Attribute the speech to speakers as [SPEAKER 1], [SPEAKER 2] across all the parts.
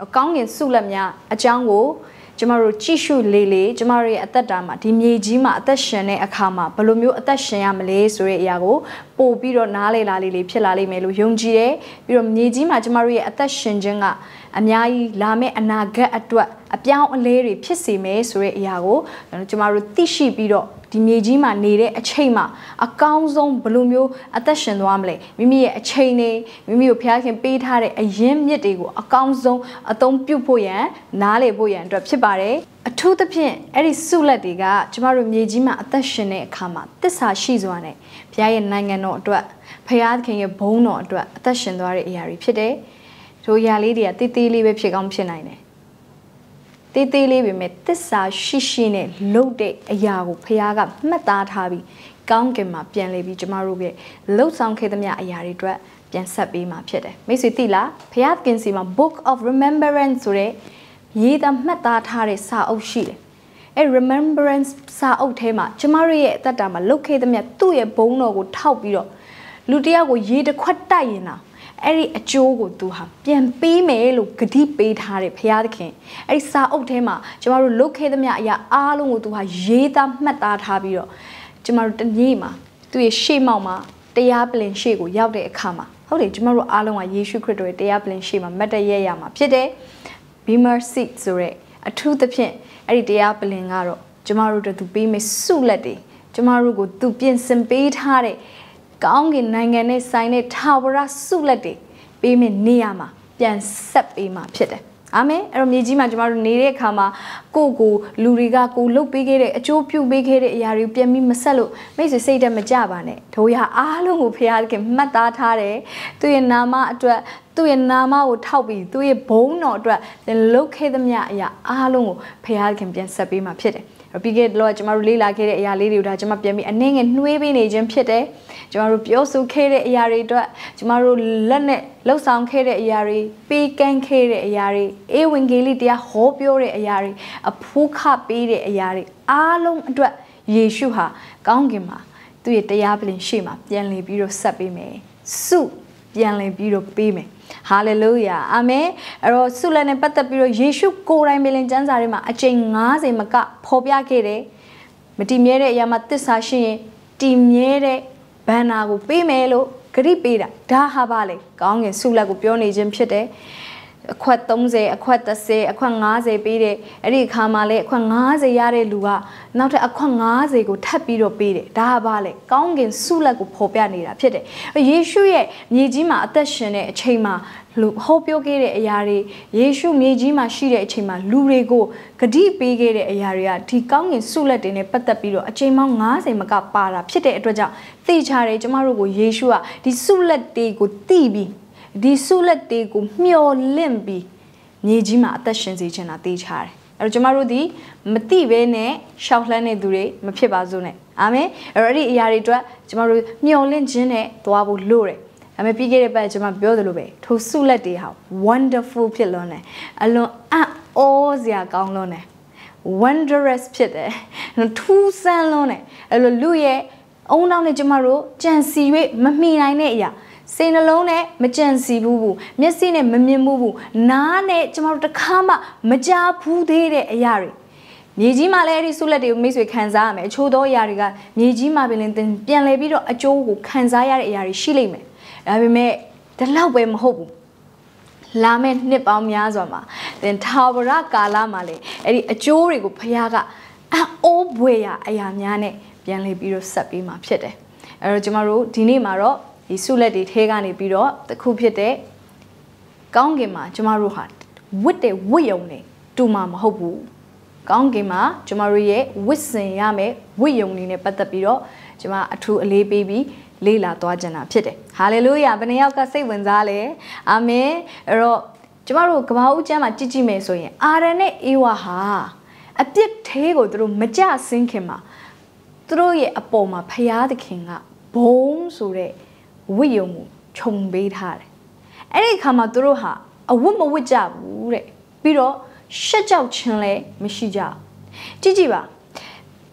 [SPEAKER 1] ကောင်းကင်ဆုလက်များအကြောင်းကိုကျမတို့ကြည့်ရှုလေကျမတို့ရဲ့အသက်တာမှာဒီမြေကြီးမှာအသက်ရှင်တဲ့အခါမှာဘယ်လိုမျိုးအသက်ရှင်ရမလဲဆိုတဲ့အရာကိုပို့ပြီးတော့နားလေလာလေးဖြစ်လာလိမ့်မယ်လို့ယုံကြည်တယ်ပြီးတော့မြေကြီးမှာကျမတို့ရဲ့အသက်ရှင်ခြင်းကအများကြီးလာမယ့်အနာဂတ်အတွက်အပြောင်းအလဲတွေဖြစ်စေမယ်ဆိုတဲ့အရာကိုကျမတို့သိရှိပြီးတော့ဒီမြေကြီးမှာနေတဲ့အချိန်မှာအကောင်းဆုံးဘယ်လိုမျိုးအသက်ရှင်သွားမလဲမိမိရဲ့အချိန်တွေမိမိကိုဖျားခင်ပေးထားတဲ့အရင်းမြစ်တွေကိုအကောင်းဆုံးအသုံးပြုဖို့ရန်နားလေဖို့ရန်အတွက်ဖြစ်ပါတယ်အထူးသဖြင့်အဲ့ဒီဆုလက်တွေကကျမတို့မြေကြီးမှာအသက်ရှင်တဲ့အခါမှာတစ္ဆာရှိစွာနဲ့ဘုရားရဲ့နိုင်ငံတော်အတွက်ဘုရားသခင်ရဲ့ဘုန်းတော်အတွက်အသက်ရှင်သွားတဲ့အရာတွေဖြစ်တယ်တို့အရာလေးတွေကတေးသေးလေးပဲဖြစ်ကောင်းဖြစ်နိုင်တယ်တေးသေးလေးပဲမဲ့တစ္ဆာရှိနဲ့လှုပ်တဲ့အရာကိုဖခင်ကမှတ်သားထားပြီးကောင်းကင်မှာပြန်လေပြီးကျမတို့ရဲ့လှုပ်ဆောင်ခဲ့သမျှအရာတွေအတွက်ပြန်ဆက်ပေးမှာဖြစ်တယ်မိတ်ဆွေသိလားဖခင်စီမှာ Book of Remembrance ဆိုတဲ့ရေးသားမှတ်သားထားတဲ့စာအုပ်ရှိတယ်အဲ Remembrance စာအုပ်ထဲမှာကျမတို့ရဲ့အသက်တာမှာလှုပ်ခဲ့သမျှသူ့ရဲ့ဘုန်းတော်ကိုထောက်ပြီးတော့လူတယောက်ကိုရေတစ်ခွက်တိုက်ရင်တာအဲ့ဒီအကျိုးကိုသူဟာပြန်ပေးမယ်လို့ဂတိပေးထားတယ်ဘုရားသခင်အဲ့ဒီစာအုပ်ထဲမှာကျမတို့လုတ်ခဲ့သမျှအရာအားလုံးကိုသူဟာရေးသားမှတ်သားထားပြီးတော့ကျမတို့တနေ့မှာသူ့ရဲ့ရှေ့မောက်မှာတရားပလင်ရှေ့ကိုရောက်တဲ့အခါမှာဟုတ်တယ်ကျမတို့အားလုံးကယေရှုခရစ်တော်ရဲ့တရားပလင်ရှေ့မှာမတ်တရရမှာဖြစ်တယ် Beamer seat ဆိုတဲ့အထူးသဖြင့်အဲ့ဒီတရားပလင်ကတော့ကျမတို့တို့သူပေးမယ်ဆုလက်တွေကျမတို့ကိုသူပြင်ဆင်ပေးထားတဲ့ကောင်းကင်နိုင်ငံနဲ့ဆိုင်တဲ့ထာဝရဆုလက်တွေပေးမယ်နေရာမှာပြန်ဆက်ပေးမှာဖြစ်တယ်အာမင်အဲ့တော့မြေကြီးမှာကျမတို့နေတဲ့အခါမှာကိုလူတွေကကိုလှုပ်ပေးခဲ့တဲ့အကျိုးပြုပေးခဲ့တဲ့အရာတွေပြန်ပြီးမဆက်လို့မိတ်ဆွေစိတ်တက်မကြပါနဲ့တို့ရအားလုံးကိုဖခင်ကမှတ်သားထားတယ်သူ့ရဲ့နာမအတွက်သူ့ရဲ့နာမကိုထောက်ပြီးသူ့ရဲ့ဘုန်းတော်အတွက်လှုပ်ခဲ့သမျှအရာအားလုံးကိုဖခင်ပြန်ဆက်ပေးမှာဖြစ်တယ်ပြီးခဲ့တော့ကျမတို့လေ့လာခဲ့တဲ့အရာလေးတွေကိုဒါကျမပြန်ပြီးအနည်းငယ်နှွေးပေးနေခြင်းဖြစ်တယ်ကျမတို့ပြောဆိုခဲ့တဲ့အရာတွေအတွက်ကျမတို့လက်နဲ့လှုပ်ဆောင်ခဲ့တဲ့အရာတွေပေးကမ်းခဲ့တဲ့အရာတွေဧဝံဂေလိတရားဟောပြောတဲ့အရာတွေအဖို့ခပေးတဲ့အရာတွေအားလုံးအတွက်ယေရှုဟာကောင်းကင်မှာသူ့ရဲ့တရားပလင်ရှေ့မှာပြန်လည်ပြီးတော့ဆက်ပေးမယ်ဆုပြန်လည်ပြီးတော့ပေးမယ်ဟာလေလုယာအာမင်အဲ့တော့ဆုလက်နဲ့ပတ်သက်ပြီးတော့ယေရှုကိုယ်တိုင်ပင်ကျမ်းစာထဲမှာအကျိန်90မကဖော်ပြခဲ့တယ်မတည်မြဲတဲ့အရာမှာသစ္စာရှိရင်တည်မြဲတဲ့ဘန္နာကိုပေးမယ်လို့ဂရိပေးတာဒါဟာပါလေကောင်းကင်ဆုလက်ကိုပြောနေခြင်းဖြစ်တယ်အခွက်30အခွက်30အခွက်50ပေးတယ်အဲ့ဒီအခါမှာလေအခွက်50ရတဲ့လူကနောက်ထပ်အခွက်50ကိုထပ်ပြီးတော့ပေးတယ်ဒါဟာပါလေကောင်းကင်ဆုလက်ကိုဖော်ပြနေတာဖြစ်တယ်ယေရှုရဲ့မြေကြီးမှာအသက်ရှင်တဲ့အချိန်မှာလူဟောပြောခဲ့တဲ့အရာတွေယေရှုမြေကြီးမှာရှိတဲ့အချိန်မှာလူတွေကိုဂတိပေးခဲ့တဲ့အရာတွေကဒီကောင်းကင်ဆုလက်တွေနဲ့ပတ်သက်ပြီးတော့အချိန်ပေါင်း90မကပါတာဖြစ်တဲ့အတွက်ကြောင့်သိချတယ်ကျမတို့ကိုယေရှုကဒီဆုလက်တွေကိုသိပြီးဒီဆုလက်တွေကိုမျောလင့်ပြီးမြေကြီးမှာအသက်ရှင်စေချင်တာသိချတယ်အဲ့တော့ကျမတို့ဒီမသိဘဲနဲ့ရှောက်လှမ်းနေသူတွေမဖြစ်ပါစို့နဲ့အာမင်အဲ့တော့ဒီအရာတွေအတွက်ကျမတို့မျောလင့်ခြင်းနဲ့သွားဖို့လိုတယ်ဒါပေမဲ့ပြီးခဲ့တဲ့ပတ်ကျွန်မပြောသလိုပဲထိုဆုလက်တွေဟာ wonderful ဖြစ်လွန်းတယ်အလွန်အံ့ဩစရာကောင်းလွန်းတယ် wondrous ဖြစ်တယ်ထူးဆန်းလွန်းတယ်အဲ့လိုလူရဲ့အုံနောက်နဲ့ကျမတို့ကြံစီ၍မမှီနိုင်တဲ့အရာစိတ်နှလုံးနဲ့မကြံစီဘူးမျက်စိနဲ့မမြင်ဘူးနားနဲ့ကျမတို့တစ်ခါမှမကြားဘူးသေးတဲ့အရာတွေမြေကြီးမှာလည်းအဲ့ဒီဆုလက်တွေကိုမိတ်ဆွေခံစားရမယ်အချို့သောအရာတွေကမြေကြီးမှာပြန်လဲပြီးတော့အကျိုးကိုခံစားရတဲ့အရာတွေရှိလိမ့်မယ်ဒါပေမဲ့ဒီလောက်ပဲမဟုတ်ဘူးလာမယ့်နှစ်ပေါင်းများစွာမှာသင်ထာဝရကာလမှာလေအဲ့ဒီအကျိုးတွေကိုဖခင်ကအအိုးဘွေရအရာများနဲ့ပြန်လေပြီးတော့ဆက်ပေးမှာဖြစ်တယ်အဲ့တော့ကျမတို့ဒီနေ့မှာတော့ဒီဆုလက်တွေထဲကနေပြီးတော့တစ်ခုဖြစ်တဲ့ကောင်းကင်မှာကျမတို့ဟာဝတ်တဲ့ဝတ်ယုံနေတူမှာမဟုတ်ဘူးကောင်းကင်မှာကျမတို့ရဲ့ဝတ်ဆင်ရမယ်ဝတ်ယုံနေနဲ့ပတ်သက်ပြီးတော့ကျမအထူးအလေးပေးပြီးလေ့လာသွားကြတာဖြစ်တယ်ဟာလေလုယာဘယ်နှယောက်ကစိတ်ဝင်စားလဲအာမင်အဲ့တော့ကျမတို့ကဘာဦးကျမ်းမှာကြည့်မယ်ဆိုရင်အာရန်နဲ့အေဝါဟာအပြစ်သေးကိုသူတို့မကြဆင်းခင်မှာသူတို့ရဲ့အပေါ်မှာဖျားသခင်ကဘုံဆိုတဲ့ဝိယုံကိုခြုံပေးထားတယ်အဲ့ဒီအခါမှာသူတို့ဟာအဝတ်မဝတ်ကြဘူးတဲ့ပြီးတော့ရှက်ကြောက်ခြင်းလည်းမရှိကြကြည့်ပါ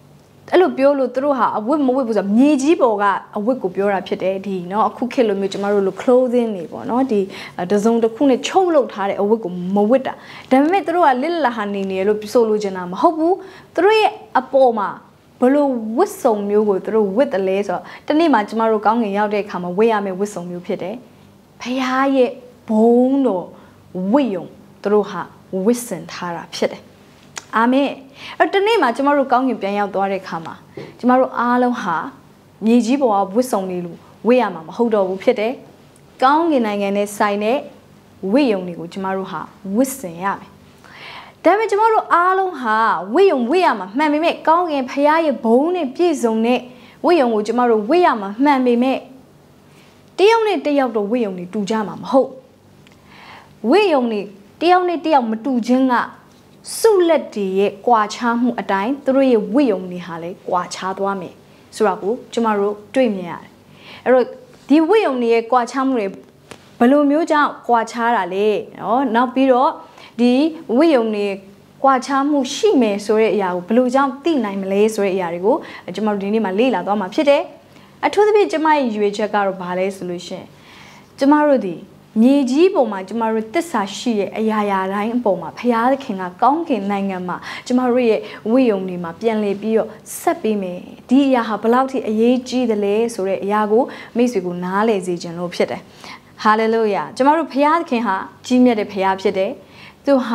[SPEAKER 1] အဲ့လိုပြောလို့သူတို့ဟာအဝတ်မဝတ်ဘူးဆိုတော့မြေကြီးပေါ်ကအဝတ်ကိုပြောတာဖြစ်တယ်ဒီเนาะအခုခေတ်လိုမျိုးကျမတို့လို clothing တွေပေါ့เนาะဒီတစုံတစ်ခုနဲ့ချုပ်လုပ်ထားတဲ့အဝတ်ကိုမဝတ်တာဒါပေမဲ့သူတို့ကလစ်လဟာနေနေလို့ဆိုလိုချင်တာမဟုတ်ဘူးသူတို့ရဲ့အပေါ်မှာဘလို့ဝတ်စုံမျိုးကိုသူတို့ဝတ်တယ်လဲဆိုတော့တနေ့မှာကျမတို့ကောင်းငင်ရောက်တဲ့အခါမှာဝတ်ရမယ့်ဝတ်စုံမျိုးဖြစ်တယ်ဖခင်ရဲ့ဘုံတော်ဝတ်ယုံသူတို့ဟာဝတ်ဆင်ထားတာဖြစ်တယ်အာမင်အဲ့တနေ့မှာကျမတို့ကောင်းကင်ပြန်ရောက်သွားတဲ့အခါမှာကျမတို့အားလုံးဟာမြေကြီးပေါ်ကဝတ်စုံတွေလို့ဝတ်ရမှာမဟုတ်တော့ဘူးဖြစ်တယ်ကောင်းကင်နိုင်ငံနဲ့ဆိုင်တဲ့ဝတ်ယုံတွေကိုကျမတို့ဟာဝတ်ဆင်ရမယ်ဒါပေမဲ့ကျမတို့အားလုံးဟာဝတ်ယုံဝတ်ရမှာမှန်ပေမဲ့ကောင်းကင်ဖခင်ရဲ့ဘုန်းနဲ့ပြည့်စုံတဲ့ဝတ်ယုံကိုကျမတို့ဝတ်ရမှာမှန်ပေမဲ့တယောက်နဲ့တယောက်တော့ဝတ်ယုံတွေတူကြမှာမဟုတ်ဝတ်ယုံတွေတယောက်နဲ့တယောက်မတူခြင်းကစုလက်တွေရဲ့ကွာခြားမှုအတိုင်းသူတို့ရဲ့ဝိယုံတွေဟာလည်းကွာခြားသွားမယ်ဆိုတာကိုကျမတို့တွေ့မြင်ရတယ်အဲ့တော့ဒီဝိယုံတွေရဲ့ကွာခြားမှုတွေဘယ်လိုမျိုးကြောင့်ကွာခြားတာလဲနော်နောက်ပြီးတော့ဒီဝိယုံတွေကွာခြားမှုရှိမယ်ဆိုတဲ့အရာကိုဘယ်လိုကြောင့်သိနိုင်မလဲဆိုတဲ့အရာတွေကိုကျမတို့ဒီနေ့မှာလေ့လာသွားမှာဖြစ်တယ်အထူးသဖြင့်ကျမရဲ့ရွေချက်ကတော့ဘာလဲဆိုလို့ရှိရင်ကျမတို့ဒီမြေကြီးပေါ်မှာကျမတို့တစ္ဆာရှိတဲ့အရာရာတိုင်းအပေါ်မှာဘုရားသခင်ကကောင်းကင်နိုင်ငံမှာကျမတို့ရဲ့ဝိယုံတွေမှာပြန်လည်ပြီးတော့ဆက်ပေးမယ်ဒီအရာဟာဘယ်လောက်ထိအရေးကြီးတယ်လဲဆိုတဲ့အရာကိုမိတ်ဆွေကိုနားလည်စေခြင်းလို့ဖြစ်တယ်ဟာလေလုယာကျမတို့ဘုရားသခင်ဟာကြီးမြတ်တဲ့ဘုရားဖြစ်တယ်သူဟာ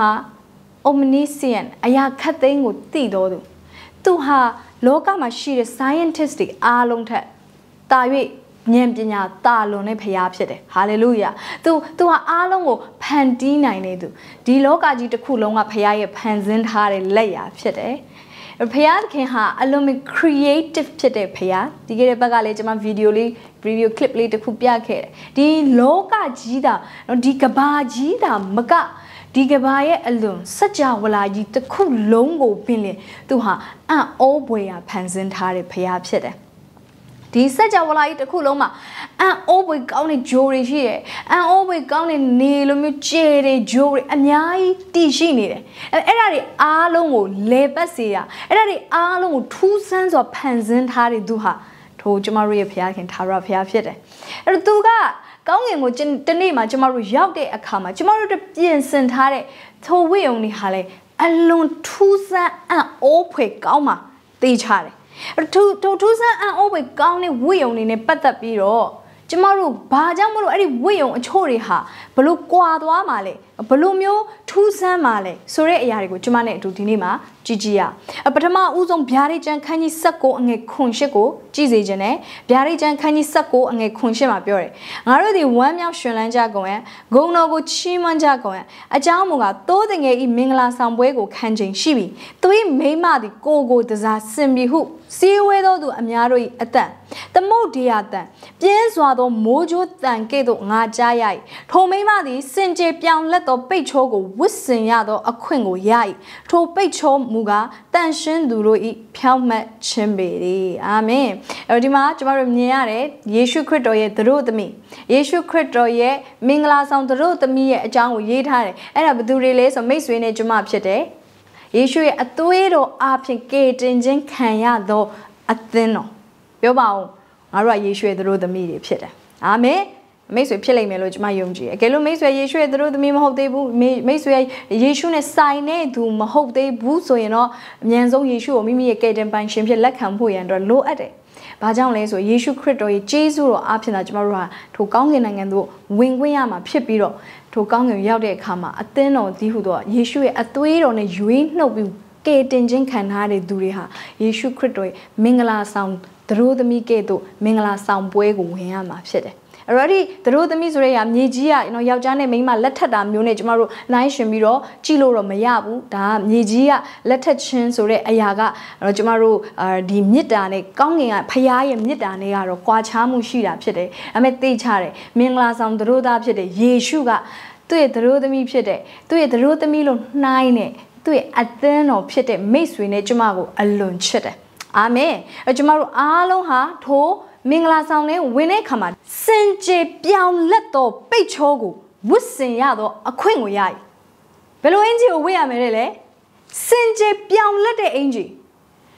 [SPEAKER 1] omniscient အရာခတ်သိမ်းကိုသိတော်သူဟာလောကမှာရှိတဲ့ scientist တွေအားလုံးထက်တာ၍ဉာဏ်ပညာတာလွန်တဲ့ဖရားဖြစ်တယ်ဟာလေလုယာသူဟာအားလုံးကိုဖန်တီးနိုင်တဲ့သူဒီလောကကြီးတစ်ခုလုံးကဖရားရဲ့ဖန်ဆင်းထားတဲ့လက်ရာဖြစ်တယ်ဖရားသခင်ဟာအလုံးမ creative ဖြစ်တဲ့ဖရားဒီကနေ့ဘက်ကလည်းကျွန်မ video လေး review clip လေးတစ်ခုပြခဲ့တယ်ဒီလောကကြီးတာဒီကဘာကြီးတာမကဒီကဘာရဲ့အလွန်စัจ java လာကြီးတစ်ခုလုံးကိုပင်လေသူဟာအံ့ဩဖွယ်ရာဖန်ဆင်းထားတဲ့ဖရားဖြစ်တယ်ဒီစัจ java လာကြီးတစ်ခုလုံးမှာအံ့ဩဖွယ်ကောင်းတဲ့ဂျိုတွေရှိတယ်အံ့ဩဖွယ်ကောင်းတဲ့နေလိုမျိုးကျဲတဲ့ဂျိုတွေအများကြီးတည်ရှိနေတယ်အဲ့ဒါတွေအားလုံးကိုလေပတ်စေရအဲ့ဒါတွေအားလုံးကိုထူးဆန်းစွာဖန်ဆင်းထားတဲ့သူဟာထိုကျမတို့ရဲ့ဘုရားခင်ထာဝရဘုရားဖြစ်တယ်အဲ့တော့သူကကောင်းကင်ကိုတနေ့မှာကျမတို့ရောက်တဲ့အခါမှာကျမတို့ပြင်ဆင်ထားတဲ့ထိုဝိယုံတွေဟာလေအလွန်ထူးဆန်းအံ့ဩဖွယ်ကောင်းမှသိချတယ်ထူးဆန်းအံ့ဩဖွယ်ကောင်းတဲ့ဝိယုံတွေနဲ့ပတ်သက်ပြီးတော့ကျမတို့ဘာကြောင့်မလို့အဲ့ဒီဝိယုံအချို့တွေဟာဘလို့ကွာသွားမှာလဲဘလို့မျိုးထူးဆန်းမှာလဲဆိုတဲ့အရာတွေကိုကျမနဲ့အတူဒီနေ့မှာကြည့်ကြည့်ရပထမဦးဆုံးဗျာဒိတ်ကျမ်းခန်းကြီး19အငယ်9ကိုကြည့်စေခြင်းနဲ့ဗျာဒိတ်ကျမ်းခန်းကြီး19အငယ်9မှာပြောတယ်ငါတို့ဒီဝမ်းမြောက်ရှင်လန်းကြကုန်ရဲ့ဂုဏ်တော်ကိုချီးမွမ်းကြကုန်ရဲ့အကြောင်းမူကားတိုးတငယ်ဤမင်္ဂလာဆောင်ပွဲကိုခံချိန်ရှိပြီသူ၏မိမသည်ကိုတစားစင်ပြီဟုစီဝဲသောသူအများတို့၏အတန်သမုတ်တရားတန်ပြင်းစွာသောမိုးကြိုးတန်ကဲ့သို့ငါကြားရ၏ထိုမိမသည်စင်ကြယ်ပြောင်းလက်သောပိတ်ချိုးကိုဝတ်ဆင်ရသောအခွင့်ကိုရ၏ထိုပိတ်ချိုးမူကားတန်ရှင်းသူတို့၏ဖြောင့်မတ်ခြင်းပေ၏အာမင်အဲဒီမှာကျမတို့မြင်ရတယ်ယေရှုခရစ်တော်ရဲ့သတို့သမီးယေရှုခရစ်တော်ရဲ့မင်္ဂလာဆောင်သတို့သမီးရဲ့အကြောင်းကိုရေးထားတယ်အဲ့ဒါဘယ်သူတွေလဲဆိုမိတ်ဆွေနဲ့ကျမဖြစ်တယ်ယေရှုရဲ့အသွေးတော်အဖြစ်ကယ်တင်ခြင်းခံရသောအသင်းတော်ပြောပါဦးငါတို့ကယေရှုရဲ့သတို့သမီးတွေဖြစ်တယ်အာမင်မိတ်ဆွေဖြစ်လိမ့်မယ်လို့ကျွန်မယုံကြည်အကယ်လို့မိတ်ဆွေယေရှုရဲ့သတို့သမီးမဟုတ်သေးဘူးမိတ်ဆွေယေရှုနဲ့ဆိုင်တဲ့သူမဟုတ်သေးဘူးဆိုရင်တော့အမြန်ဆုံးယေရှုကိုမိမိရဲ့ကယ်တင်ပိုင်ရှင်ဖြစ်လက်ခံဖို့ရန်အတွက်လိုအပ်တယ်။ဘာကြောင့်လဲဆိုယေရှုခရစ်တော်ရဲ့ကျေးဇူးတော်အားဖြင့်သာကျွန်တော်တို့ဟာထိုကောင်းကင်နိုင်ငံသို့ဝင်ခွင့်ရမှာဖြစ်ပြီးတော့ထိုကောင်းကင်ရောက်တဲ့အခါမှာအသင်းတော်ကြီးဟူသောယေရှုရဲ့အသွေးတော်နဲ့ရွေးနှုတ်ပြီးကယ်တင်ခြင်းခံထားတဲ့သူတွေဟာယေရှုခရစ်တော်ရဲ့မင်္ဂလာဆောင်သတို့သမီးကဲ့သို့မင်္ဂလာဆောင်ပွဲကိုဝင်ရမှာဖြစ်တယ်။အဲ့တော့သတို့သမီးဆိုတဲ့အမြေကြီးကယောက်ျားနဲ့မိန်းမလက်ထပ်တာမျိုးနဲ့ကျမတို့နိုင်ရှင်ပြီးတော့ကြည့်လို့တော့မရဘူး။ဒါကမြေကြီးကလက်ထပ်ခြင်းဆိုတဲ့အရာကကျမတို့ဒီမြစ်တာနဲ့ကောင်းကင်ကဖရားရဲ့မြစ်တာနဲ့ကတော့ကွာခြားမှုရှိတာဖြစ်တယ်။ဒါပေမဲ့သိချတယ်မင်္ဂလာဆောင်သတို့သားဖြစ်တဲ့ယေရှုကသူ့ရဲ့သတို့သမီးဖြစ်တဲ့သူ့ရဲ့သတို့သမီးလို့နှိုင်းနဲ့သူ့ရဲ့အသင်းတော်ဖြစ်တဲ့မိတ်ဆွေနဲ့ကျမကိုအလွန်ချစ်တယ်။အာမင်။ကျမတို့အားလုံးဟာထိုမင်္ဂလာဆောင်နဲ့ဝင်တဲ့အခါမှာစင်ကြယ်ပြောင်းလက်သောပိတ်ချောကိုဝတ်ဆင်ရသောအခွင့်ကိုရ၏ဘယ်လိုအင်ဂျီကိုဝတ်ရမယ်လဲစင်ကြယ်ပြောင်းလက်တဲ့အင်ဂျီ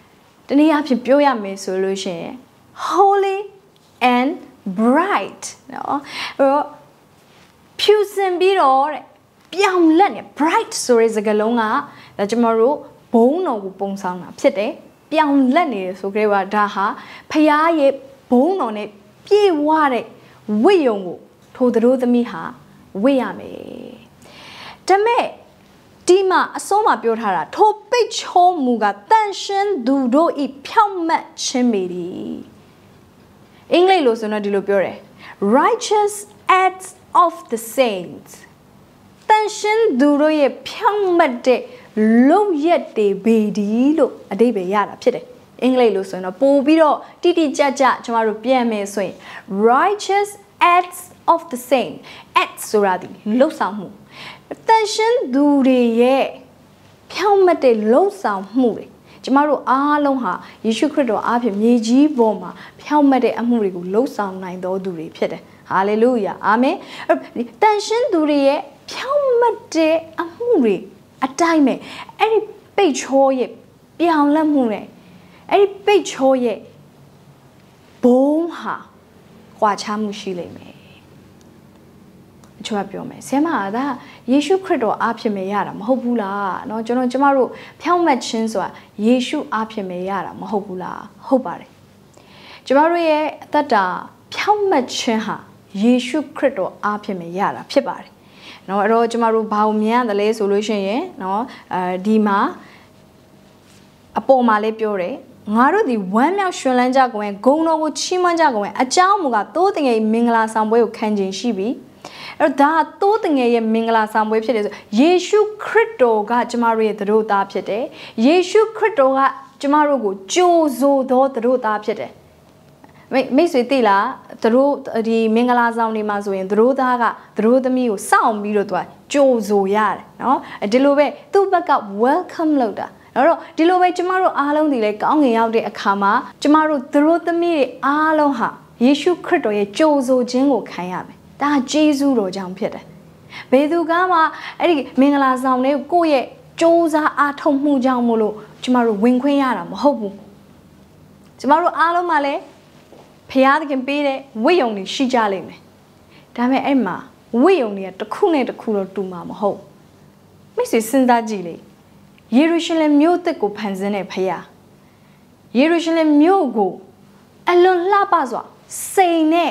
[SPEAKER 1] တနည်းအားဖြင့်ပြောရမယ်ဆိုလို့ရှိရင် holy and bright နော်အဲ့တော့ဖြူစင်ပြီးတော့တဲ့ပြောင်လက်နေ bright ဆိုတဲ့စကားလုံးကဒါကျွန်တော်တို့ဘုံတော်ကိုပုံဆောင်တာဖြစ်တယ်ပြောင်လက်နေဆိုကြပါဒါဟာဖရားရဲ့ဘုံတော်နဲ့ပြည့်ဝတဲ့ဝိယုံကိုထိုသူတို့သမီးဟာဝိရမယ်ဒါမဲ့ဒီမှာအဆုံးမှာပြောထားတာထိုပိတ်ချုံးမူကတန်ရှင်းသူတို့ဤဖြောင့်မတ်ခြင်းပေသည်အင်္ဂလိပ်လိုဆိုတော့ဒီလိုပြောတယ် righteous acts of the saints တန်ရှင်းသူတို့ရဲ့ဖြောင့်မတ်တဲ့လုံရက်တွေပေသည်လို့အဓိပ္ပာယ်ရတာဖြစ်တယ်အင်္ဂလိပ်လိုဆိုရင်တော့ပို့ပြီးတော့တိတိကျကျကျွန်တော်တို့ပြန်မယ်ဆိုရင် righteous acts of the saints acts ဆိုတာဒီလှုပ်ဆောင်မှုတန်ရှင်းသူတွေရဲ့ဖြောင့်မတ်တဲ့လှုပ်ဆောင်မှုတွေကျမတို့အားလုံးဟာယေရှုခရစ်တော်အားဖြင့်မြေကြီးပေါ်မှာဖြောင့်မတ်တဲ့အမှုတွေကိုလှုပ်ဆောင်နိုင်တော်သူတွေဖြစ်တယ်ဟာလေလုယာအာမင်တန်ရှင်းသူတွေရဲ့ဖြောင့်မတ်တဲ့အမှုတွေအတိုင်းပဲအဲ့ဒီပိတ်ချောရဲ့ပြောင်လက်မှုနဲ့အဲ့ဒီပိတ်ချောရဲ့ဘုံဟာကွာခြားမှုရှိလိမ့်မယ်အချို့ကပြောမယ်ဆရာမကဒါယေရှုခရစ်တော်အားဖြင့်ပဲရတာမဟုတ်ဘူးလားเนาะကျမတို့ဖြောင့်မတ်ခြင်းဆိုတာယေရှုအားဖြင့်ပဲရတာမဟုတ်ဘူးလားဟုတ်ပါတယ်ကျမတို့ရဲ့အသက်တာဖြောင့်မတ်ခြင်းဟာယေရှုခရစ်တော်အားဖြင့်ပဲရတာဖြစ်ပါတယ်เนาะအဲ့တော့ကျမတို့ဘာကိုမြင်ရတယ်လဲဆိုလို့ရှိရင်เนาะဒီမှာအပေါ်မှာလေးပြောတယ်ငါတို့ဒီဝမ်းမြောက်ရွှင်လန်းကြကုန်ရဲ့ဂုဏ်တော်ကိုချီးမွမ်းကြကုန်ရဲ့အကြောင်းမူကားတိုးတငယ်မင်္ဂလာဆောင်ပွဲကိုခံခြင်းရှိပြီအဲ့တော့ဒါတိုးတငယ်ရဲ့မင်္ဂလာဆောင်ပွဲဖြစ်တယ်ဆိုယေရှုခရစ်တော်ကကျမတို့ရဲ့သတို့သားဖြစ်တယ်ယေရှုခရစ်တော်ကကျမတို့ကိုကြိုဆိုသောသတို့သားဖြစ်တယ်မိတ်ဆွေသိလားသူတို့ဒီမင်္ဂလာဆောင်တွေမှာဆိုရင်သူတို့သားကသူတို့သမီးကိုစောင့်ပြီးတော့သူကကြိုဆိုရတယ်နော်ဒီလိုပဲသူ့ဘက်က welcome လုပ်တာအဲ့တော့ဒီလိုပဲကျမတို့အားလုံးဒီလေကောင်းငင်ရောက်တဲ့အခါမှာကျမတို့သူတို့သမီးတွေအားလုံးဟာယေရှုခရစ်တော်ရဲ့ကြိုဆိုခြင်းကိုခံရမယ်ဒါဂျေဇုတော်ကြောင့်ဖြစ်တယ်ဘယ်သူကမှအဲ့ဒီမင်္ဂလာဆောင်တွေကိုယ့်ရဲ့စူးစမ်းအားထုတ်မှုကြောင့်မို့လို့ကျမတို့ဝင်ခွင့်ရတာမဟုတ်ဘူးကျမတို့အားလုံးမှာလည်းဖျားသခင်ပေးတဲ့ဝိယုံတွေရှိကြလိမ့်မယ်ဒါပေမဲ့အဲ့မှာဝိယုံတွေကတစ်ခုနဲ့တစ်ခုတော့တူမှာမဟုတ်မိတ်ဆွေစဉ်းစားကြည့်လေယေရုရှလင်မြို့သစ်ကိုဖန်ဆင်းတဲ့ဖျားယေရုရှလင်မြို့ကိုအလွန်လှပစွာစိန်နဲ့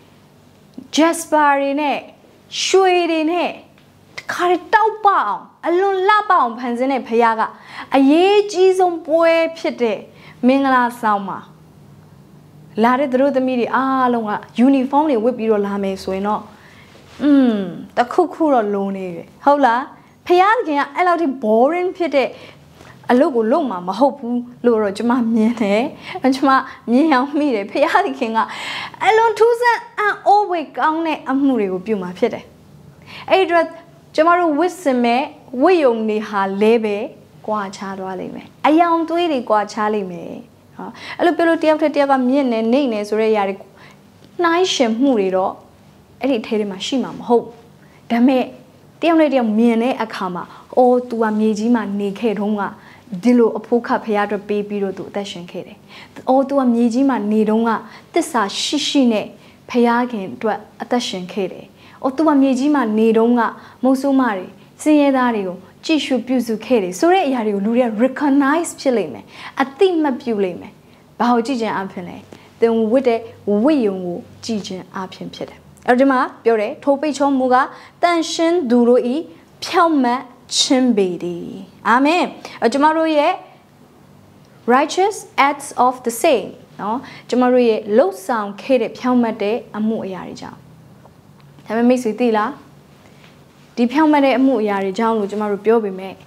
[SPEAKER 1] Jasper တွေနဲ့ရွှေတွေနဲ့တခါတည်းတောက်ပအောင်အလွန်လှပအောင်ဖန်ဆင်းတဲ့ဖခင်ကအရေးကြီးဆုံးပွဲဖြစ်တဲ့မင်္ဂလာဆောင်မှာလာတဲ့သူတို့သမီးတွေအားလုံးက uniform တွေဝတ်ပြီးတော့လာမယ်ဆိုရင်တော့တခုခုတော့လုံးနေပြီဟုတ်လားဖခင်ကအဲ့လောက်ထိ boring ဖြစ်တဲ့အလုပ်ကိုလုပ်မှာမဟုတ်ဘူးလို့တော့ကျွန်မမြင်တယ်ကျွန်မမြင်အောင်မိတယ်ဖခင်ကအလွန်ထူးဆန်းအံ့ဩဖွယ်ကောင်းတဲ့အမှုတွေကိုပြုမှာဖြစ်တယ်အဲ့ဒီတော့ကျွန်မတို့ဝစ်စင်မဲ့ဝိယုံတွေဟာလဲပဲကွာခြားသွားလိမ့်မယ်အယောင်သွေးတွေကွာခြားလိမ့်မယ်ဟောအဲ့လိုပြောလို့တယောက်တစ်ယောက်ကမြင့်နေနေနေဆိုတဲ့ຢာတွေနှိုင်းရှင်မှုတွေတော့အဲ့ဒီအထဲထဲမှာရှိမှာမဟုတ်ဒါပေမဲ့တယောက်နဲ့တယောက်မြင်တဲ့အခါမှာအိုး तू ကမြေကြီးမှာနေခဲ့တုန်းကဒီလိုအဖို့ခတ်ဖရားအတွက်ပေးပြီးတော့သူအသက်ရှင်ခဲ့တယ်။အော်သူကမြေကြီးမှာနေတုန်းကတစ္ဆာရှိရှိနဲ့ဖရားခင်အတွက်အသက်ရှင်ခဲ့တယ်။အော်သူကမြေကြီးမှာနေတုန်းကမုတ်ဆိုးမတွေစင်ရဲသားတွေကိုကြည့်ရှုပြုစုခဲ့တယ်ဆိုတဲ့အရာတွေကိုလူတွေက recognize ဖြစ်လိမ့်မယ်။အသိမှတ်ပြုလိမ့်မယ်။ဘာလို့ကြည့်ခြင်းအဖြစ်လဲ။သင်ဝတ်တဲ့ဝိယုံကိုကြည့်ခြင်းအဖြစ်ဖြစ်တယ်။အဲ့ဒီမှာပြောတယ်ထိုပိတ်ချုံမူကတန်ရှင်းသူတို့ဤဖြောင့်မတ်ချင်းပေသည်အာမင်ကျမတို့ရဲ့ righteous acts of the saint เนาะကျမတို့ရဲ့လှုပ်ဆောင်ခဲ့တဲ့ဖြောင့်မတ်တဲ့အမှုအရာတွေကြောင့်ဒါပေမဲ့မိတ်ဆွေသိလားဒီဖြောင့်မတ်တဲ့အမှုအရာတွေကြောင့်လို့ကျမတို့ပြောပေမဲ့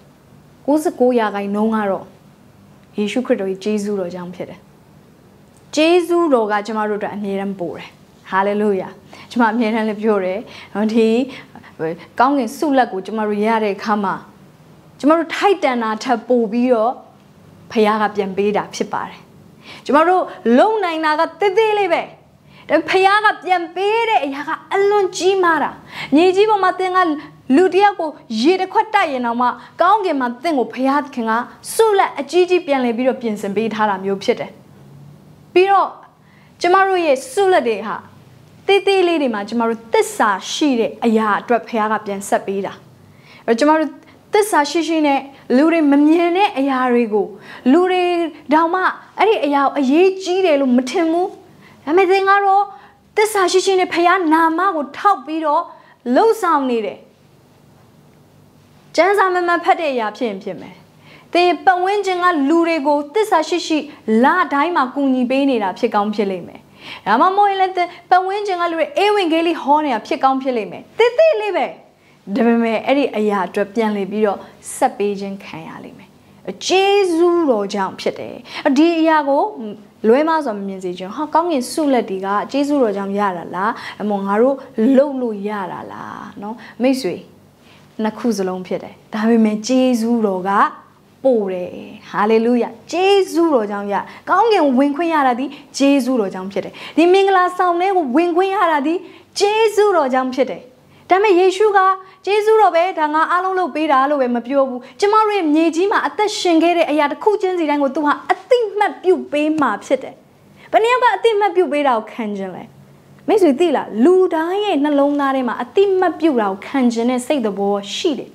[SPEAKER 1] 99%ကတော့ယေရှုခရစ်တော်ရဲ့ဂျေဇုတော်ကြောင့်ဖြစ်တယ်ဂျေဇုတော်ကကျမတို့အတွက်အမြဲတမ်းပို့တယ်ဟာလေလုယာကျမအမြဲတမ်းလည်းပြောတယ်เนาะဒီကောင်းကင်ဆုလက်ကိုကျမတို့ရတဲ့အခါမှာကျမတို့ထိုက်တန်တာထပ်ပို့ပြီးတော့ဖခင်ကပြန်ပေးတာဖြစ်ပါတယ်ကျမတို့လုံနိုင်တာကတည်တည်လေးပဲဒါဖခင်ကပြန်ပေးတဲ့အရာကအလွန်ကြီးမားတာညီကြီးပေါ်မှာသင်ကလူတယောက်ကိုရေတစ်ခွက်တိုက်ရင်တော့မှကောင်းကင်မှာတင့်ကိုဖျားခင်ကဆုလက်အကြီးကြီးပြန်လဲပြီးတော့ပြင်ဆင်ပေးထားတာမျိုးဖြစ်တယ်ပြီးတော့ကျမတို့ရဲ့ဆုလက်တွေဟာတေးသေးလေးတွေမှာကျမတို့သစ္စာရှိတဲ့အရာအတွက်ဖျားကပြန်ဆက်ပေးတာအဲ့ကျမတို့သစ္စာရှိနဲ့လူတွေမမြင်တဲ့အရာတွေကိုလူတွေတောင်မှအဲ့ဒီအရာကိုအရေးကြီးတယ်လို့မထင်ဘူးဒါပေမဲ့သင်ကတော့သစ္စာရှိနဲ့ဖျားနာမကိုထောက်ပြီးတော့လှုပ်ဆောင်နေတယ်ကျမ်းစာမမှန်ဖတ်တဲ့အရာဖြစ်ရင်ဖြစ်မယ်သင်ပတ်ဝန်းကျင်ကလူတွေကိုသစ္စာရှိလာတိုင်းမှာကူညီပေးနေတာဖြစ်ကောင်းဖြစ်လိမ့်မယ်ဒါမှမဟုတ်ရင်လည်းပတ်ဝန်းကျင်ကလူတွေအေးဝင်ကလေးဟောနေတာဖြစ်ကောင်းဖြစ်လိမ့်မယ်တိတိလေးပဲဒါပေမဲ့အဲ့ဒီအရာအတွက်ပြန်လေပြီးတော့ဆက်ပေးခြင်းခံရလိမ့်မယ်ကျေးဇူးတော်ကြောင့်ဖြစ်တယ်ဒီအရာကိုလွဲမဆိုမမြင်စေချင်ဟာကောင်းကင်ဆုလက်တွေကကျေးဇူးတော်ကြောင့်ရတာလားအမောငါတို့လှုပ်လို့ရတာလားเนาะမိတ်ဆွေနှစ်ခုစလုံးဖြစ်တယ်ဒါပေမဲ့ကျေးဇူးတော်ကပို့တယ်ဟာလေလုယာကျေးဇူးတော်ကြောင့်ရကောင်းကင်ဝင်ခွင့်ရတာဒီကျေးဇူးတော်ကြောင့်ဖြစ်တယ်ဒီမင်္ဂလာဆောင်ထဲကိုဝင်ခွင့်ရတာဒီကျေးဇူးတော်ကြောင့်ဖြစ်တယ်ဒါပေမဲ့ယေရှုကကျေးဇူးတော်ပဲဒါငါအားလုံးလုပ်ပေးတာလို့ပဲမပြောဘူးကျမတို့ရဲ့မြေကြီးမှာအသက်ရှင်ခဲ့တဲ့အရာတစ်ခုချင်းစီတိုင်းကိုသူဟာအသိမှတ်ပြုပေးမှာဖြစ်တယ်ဘယ်နည်းကအသိမှတ်ပြုပေးတာကိုခံခြင်းလဲမိတ်ဆွေသိလားလူတိုင်းရဲ့နှလုံးသားထဲမှာအသိမှတ်ပြုတာကိုခံခြင်းနဲ့စိတ်သဘောရှိတယ်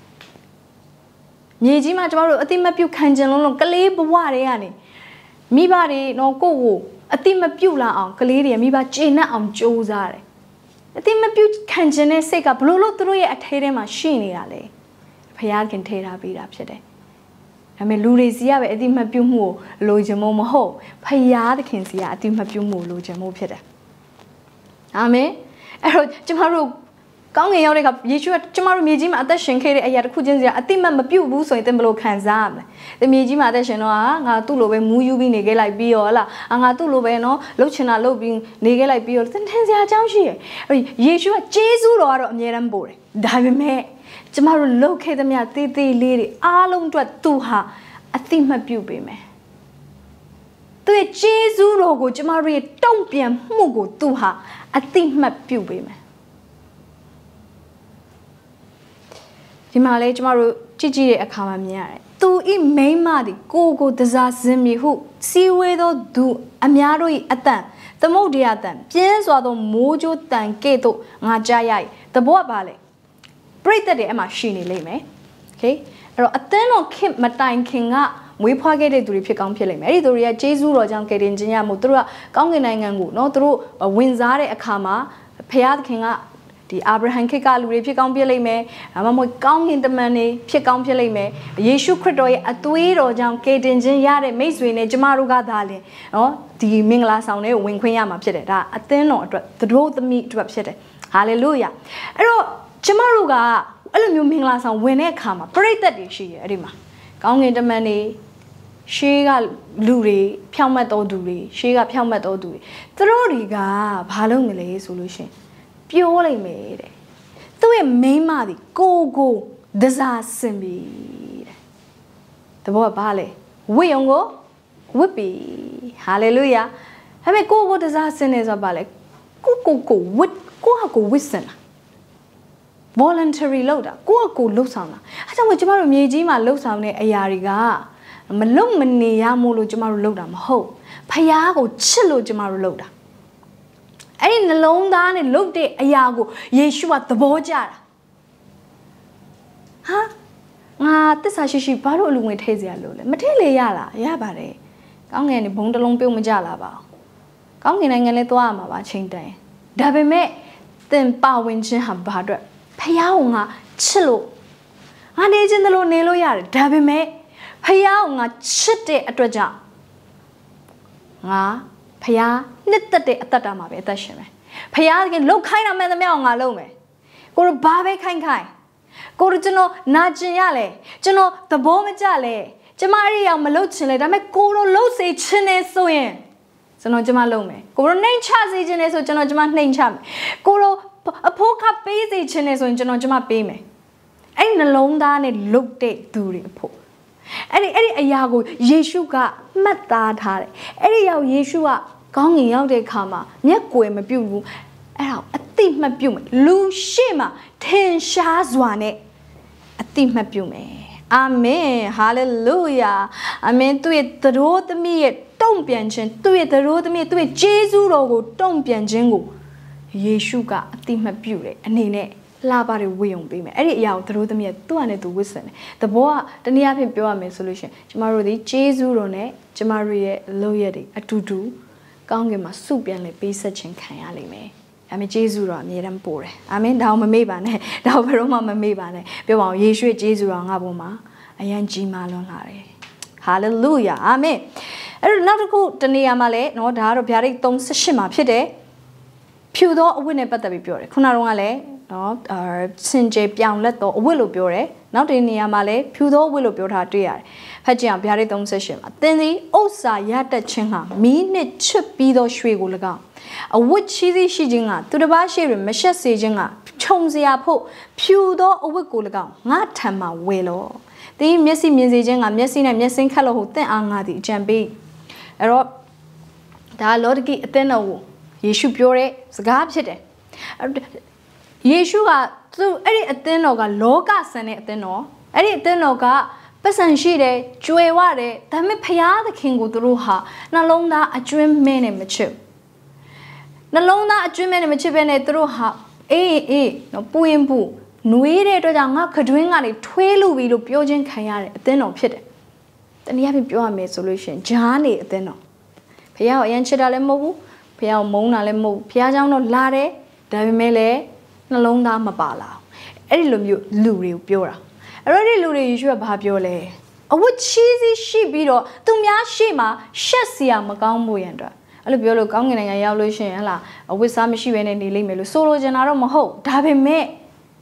[SPEAKER 1] မြေကြီးမှာကျမတို့အသိမှတ်ပြုခံခြင်းလုံးကလေးဘဝတွေကနေမိဘတွေတော့ကိုယ့်ကိုအသိမပြုလာအောင်ကလေးတွေမိဘကျေနပ်အောင်ကြိုးစားတယ်အသိမပြုခံခြင်းနဲ့စိတ်ကဘလို့လို့သူတို့ရဲ့အထဲထဲမှာရှိနေတာလေဖယားခင်ထဲထားပေးတာဖြစ်တယ်ဒါပေမဲ့လူတွေစီကပဲအသိမပြုမှုကိုလိုချင်မို့မဟုတ်ဖယားသခင်စီကအသိမပြုမှုလိုချင်မို့ဖြစ်တယ်အာမင်အဲ့တော့ကျမတို့ကောင်းငင်ရောက်တဲ့အခါယေရှုကကျမတို့မြေကြီးမှာအသက်ရှင်ခဲ့တဲ့အရာတစ်ခုချင်းစီကအတိမတ်မပြုတ်ဘူးဆိုရင်သင်ဘယ်လိုခံစားရမလဲ။သင်မြေကြီးမှာအသက်ရှင်တော့ငါသူ့လိုပဲမူးယူပြီးနေခဲ့လိုက်ပြီးရောဟလား။ငါသူ့လိုပဲနော်လှုပ်ချင်တာလှုပ်ပြီးနေခဲ့လိုက်ပြီးရောသင်ထင်စရာအကြောင်းရှိရဲ့။ယေရှုကကျေးဇူးတော်ကတော့အမြဲတမ်းပို့တယ်။ဒါပေမဲ့ကျမတို့လှုပ်ခဲ့သမျှတေးသေးလေးတွေအားလုံးအတွက်သူဟာအတိမတ်ပြုတ်ပေးမယ်။သူရဲ့ကျေးဇူးတော်ကိုကျမတို့ရဲ့တုံ့ပြန်မှုကိုသူဟာအတိမတ်ပြုတ်ပေးမယ်။ဒီမှာလေကျမတို့ကြည့်ကြည့်တဲ့အခါမှာမြင်ရတယ်။သူဤမိန်းမသည်ကိုတစားစင်မီဟုစီဝဲသောသူအများတို့၏အတန်သမုတ်တရားတန်ပြင်းစွာသောမိုးကြိုးတန်ကဲ့သို့ငါကြားရ၏။တဘောကပါလေ။ပြိတ္တတွေအမှရှိနေလိမ့်မယ်။ Okay အဲ့တော့အသင်းတော်ခင်မတိုင်ခင်ကမွေးဖွားခဲ့တဲ့သူတွေဖြစ်ကောင်းဖြစ်လိမ့်မယ်။အဲ့ဒီသူတွေကကျေးဇူးတော်ကြောင့်ကယ်တင်ခြင်းရမှုသူတို့ကကောင်းကင်နိုင်ငံကိုနော်သူတို့ဝင်စားတဲ့အခါမှာဖခင်သခင်ကဒီအာဗြဟံခေတ်ကလူတွေဖြစ်ကောင်းဖြစ်လိမ့်မယ်။ဒါမှမဟုတ်ကောင်းကင်တမန်တွေဖြစ်ကောင်းဖြစ်လိမ့်မယ်။ယေရှုခရစ်တော်ရဲ့အသွေးတော်ကြောင့်ကယ်တင်ခြင်းရတဲ့မိတ်ဆွေနဲ့ကျမတို့ကသာလင်နော်ဒီမင်္ဂလာဆောင်တွေကိုဝင်ခွင့်ရမှာဖြစ်တယ်။ဒါအသင်းတော်အတွက်သူတို့သမီးအတွက်ဖြစ်တယ်။ဟာလေလုယာ။အဲ့တော့ကျမတို့ကအဲ့လိုမျိုးမင်္ဂလာဆောင်ဝင်တဲ့အခါမှာပရိသတ်တွေရှိတယ်အဲ့ဒီမှာကောင်းကင်တမန်တွေရှေးကလူတွေဖြောင့်မတ်တော်သူတွေရှေးကဖြောင့်မတ်တော်သူတွေသူတို့တွေကဘာလုပ်နေလဲဆိုလို့ရှင်ပြောလိုက်မယ်တဲ့သူ့ရဲ့မိန်းမသည်ကိုဒစားစင်ပြီတဲ့တဘောကဘာလဲဝိယုံကိုဝစ်ပြီဟာလေလုယာဒါပေမဲ့ကိုဒစားစင်နေဆိုပါလေကိုဝစ်ကိုဟာကိုဝစ်စင်လား voluntary လုပ်တာကိုလှုပ်ဆောင်တာအဲကြောင့်ကျမတို့မြေကြီးမှာလှုပ်ဆောင်တဲ့အရာတွေကမလုံမနေရမို့လို့ကျမတို့လုပ်တာမဟုတ်ဖယားကိုချစ်လို့ကျမတို့လုပ်တာအဲ့ဒီနှလုံးသားနဲ့လုပ်တဲ့အရာကိုယေရှုကသဘောကျတာဟာငါတစ္ဆာရှိဘာလို့အလူငွေထည့်စရာလို့လဲမထည့်လေရလားရပါတယ်ကောင်းငယ်နေဘုံတစ်လုံးပြုတ်မကြလာပါဘူးကောင်းငယ်နိုင်ငံလဲသွားရမှာပါချိန်တိုင်ဒါပေမဲ့သင်ပါဝင်ခြင်းဟာဘာအတွက်ဖယားကိုငါချစ်လို့ငါနေခြင်းတလို့နေလို့ရတယ်ဒါပေမဲ့ဖယားကိုငါချစ်တဲ့အတွက်ကြောင့်ငါဖယားနှစ်သက်တဲ့အသက်တာမှာပဲအသက်ရှင်မယ်ဖယားကလှုပ်ခိုင်းတာမှန်သမျှကိုငါလုပ်မယ်ကိုတို့ဘာပဲခိုင်းကိုတို့ကျွန်တော်နာကျင်ရလဲကျွန်တော်သဘောမကျလဲကျမအဲ့ဒီအောင်မလုပ်ချင်လဲဒါပေမဲ့ကိုတို့လှုပ်စေချင်နေဆိုရင်ကျွန်တော်ကျမလုပ်မယ်ကိုတို့နှိမ်ချစေချင်နေဆိုကျွန်တော်ကျမနှိမ်ချမယ်ကိုတို့အဖို့ကပေးစေချင်နေဆိုရင်ကျွန်တော်ကျမပေးမယ်အဲ့ဒီနှလုံးသားနဲ့လှုပ်တဲ့သူတွေအဖို့အဲ့ဒီအရာကိုယေရှုကမှတ်သားထားတယ်အဲ့ဒီရောက်ယေရှုကကောင်းငင်ရောက်တဲ့အခါမှာမျက်ကွယ်မပြုတ်ဘူး a thief my pume, Lushima, 10 shazwane, a thief my pume. Amen, hallelujah. Amen. To it the road me, don't be ancient, to it the road me, to it Jesu logo, don't be ancient. Yeshuga, a thief my pure, and nene. Labari wiyong bime. Eri yaw through the me to ane to wisten. The boa the niapi pure me solution. Chamaru di Jesu rone, Chamarie loyeri, a tutu, Gangema supian le pisa chen kayali me. I mean Jesu ram yedam pore. I mean down my mebane, down Roma mebane. Bewa Yeshu Jesu rang aboma, a yan jimalon lare. Hallelujah. Amen. Another cool Taniamale, no daro piari tong sashima pide. Pudo winne patabi pure. Kunarongale. No, Sinjay Piang let the willow pure, not in Yamale, Pudo willow pure dear. Hajam Piaridon session. Then the Osa Yata Chinga, mean it chip be those Shwigulaga. A wood cheesy shijinga, to the Bashi, Mesha Sijinga, Chomzia po, Pudo Wigulaga, not Tama willow. The messy musician and messing and messing color who then angadi, jambi. Erop da Lordki Atheno, Yeshu pure, Zagab hit. Yeshuga to any Athenoga, Loga Sane Atheno, any Athenoga, Person Shide, Jueware, Tame Paya the King of Ruha, Nalonda a dream mane mature. Nalonda a dream mane mature and a Ruha, no Puimbu, Nuire to Yanga Kadwinga, Twelu Vilu Piojan Kayare, Atheno Pit. Then you have a pure made solution, Johnny Atheno. Paya Yanchidale Mobu, Paya Mona Lemo, Piajano Lare, Davimele. Nalonda mabala. Erilu luri pura. Already luri you about yole. A wood cheesy she beetle, Tumia shima, Shessia Macamboyandra. A lubiolo gong in a yalushin la, a wisamishi and any limelu solo genaro moho, dabe me.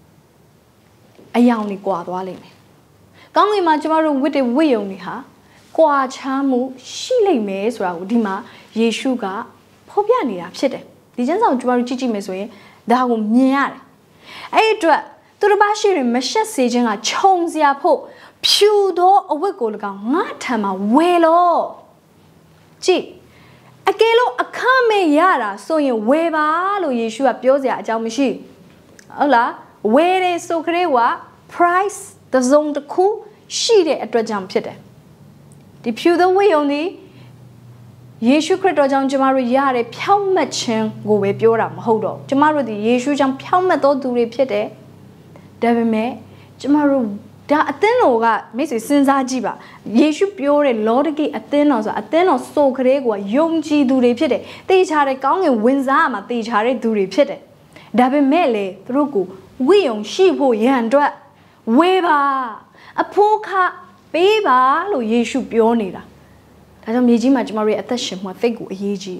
[SPEAKER 1] A yawny guadwalime. Gong imagimaru with a wayoni ha. Qua chamu, she lay maze raudima, Yeshuga, Pobiani upset. The gents of Juarichi Mesway. That will mean a drug to the Bashi Mesha Sajing a Chomzia po, Pudo a wiggle, not Tama, Welo. Gee, a galo a kame yara, so you weva, lo Yeshua Piosia, Jamishi. Ola, where is so crewa, price, the zone the cool, she did at the jump pit. The Pudo way only. Yeshu Credo Jam Jamaru Yare, Piaumachin, go with Yoram, hold up. Jamaru the Yeshu Jam Piaumato to repeat it. Devime, Jamaru da Athenoga, Mrs. Sinzajiba, Yeshu Pure, Lordigi Athenos, Athenos so Gregua, Yongji do repeat it. They had a gong and Winzama, they had to repeat it. Devimele, Ruku, Wion, Shipo, Yandra, Weva, a poka, Beba, lo Yeshu Pionida. I don't mean much more at the ship, my figure, Yeji.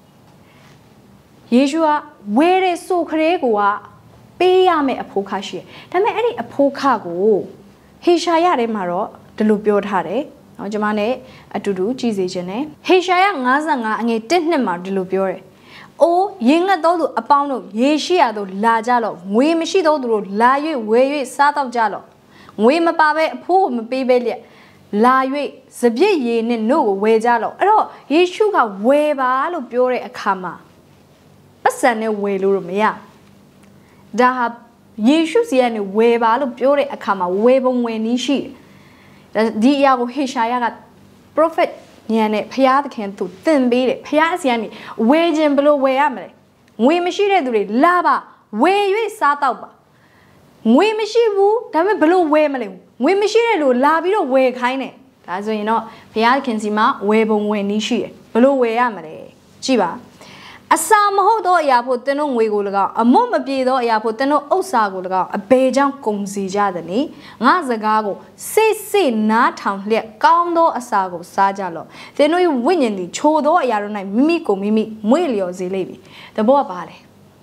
[SPEAKER 1] Yeshua, where is so Cregua? Payame a pokashi. Then any a pokago. He shayare maro, the lupiot hare, or Jamane, a to do, cheesy jene. He shaya ngazanga and a tenema de lupiore. Oh, yinga dodo a pound of Yeshia do la jalo, we machido do la you, where you sat of jalo. We ma babe, poor baby. La yue, Zabye ye no way jalo. Oh, Yeshuga weba lo pure a kama. Basane way lumia. Dahab Yeshu's yen weba lo pure a kama, webon when nishi. The Diago Hishayaga prophet Yane Piat can to thin beat it. Pias yani, waging below way amere. We machine do it, lava, where you sat up. We machivu, dame below way mele. We machine do labio way kind. That's when you know, Piat can see ma, webon when nishi, below way amere. Chiba. A sam hodo ya poteno wigulaga, a moma pido ya poteno osagulaga, a bejang comzi jadani, Nazagago, say na town let gaundo asago sajalo. They know you winning the chodo yarona mimiko mimi, muelio zilevi. The boa bale.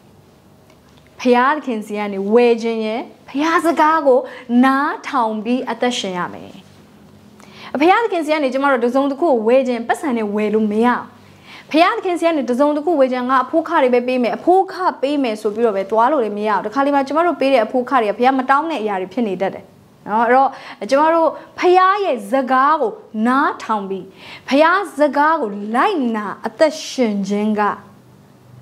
[SPEAKER 1] Piat can see any waging ye, Piazagago, na town be at the shame. A Piat can see any tomorrow does on the cool waging, Passani welumia. Piat can see any does on the cool waging up, Pocari baby, a poca payme so be over to allow me out. The Calimachimaro paid a pocari, a piama down at Yari penny dead. A Jamaro Payaye Zagago, na town be. Payaz Zagago, line na at the Shinjenga.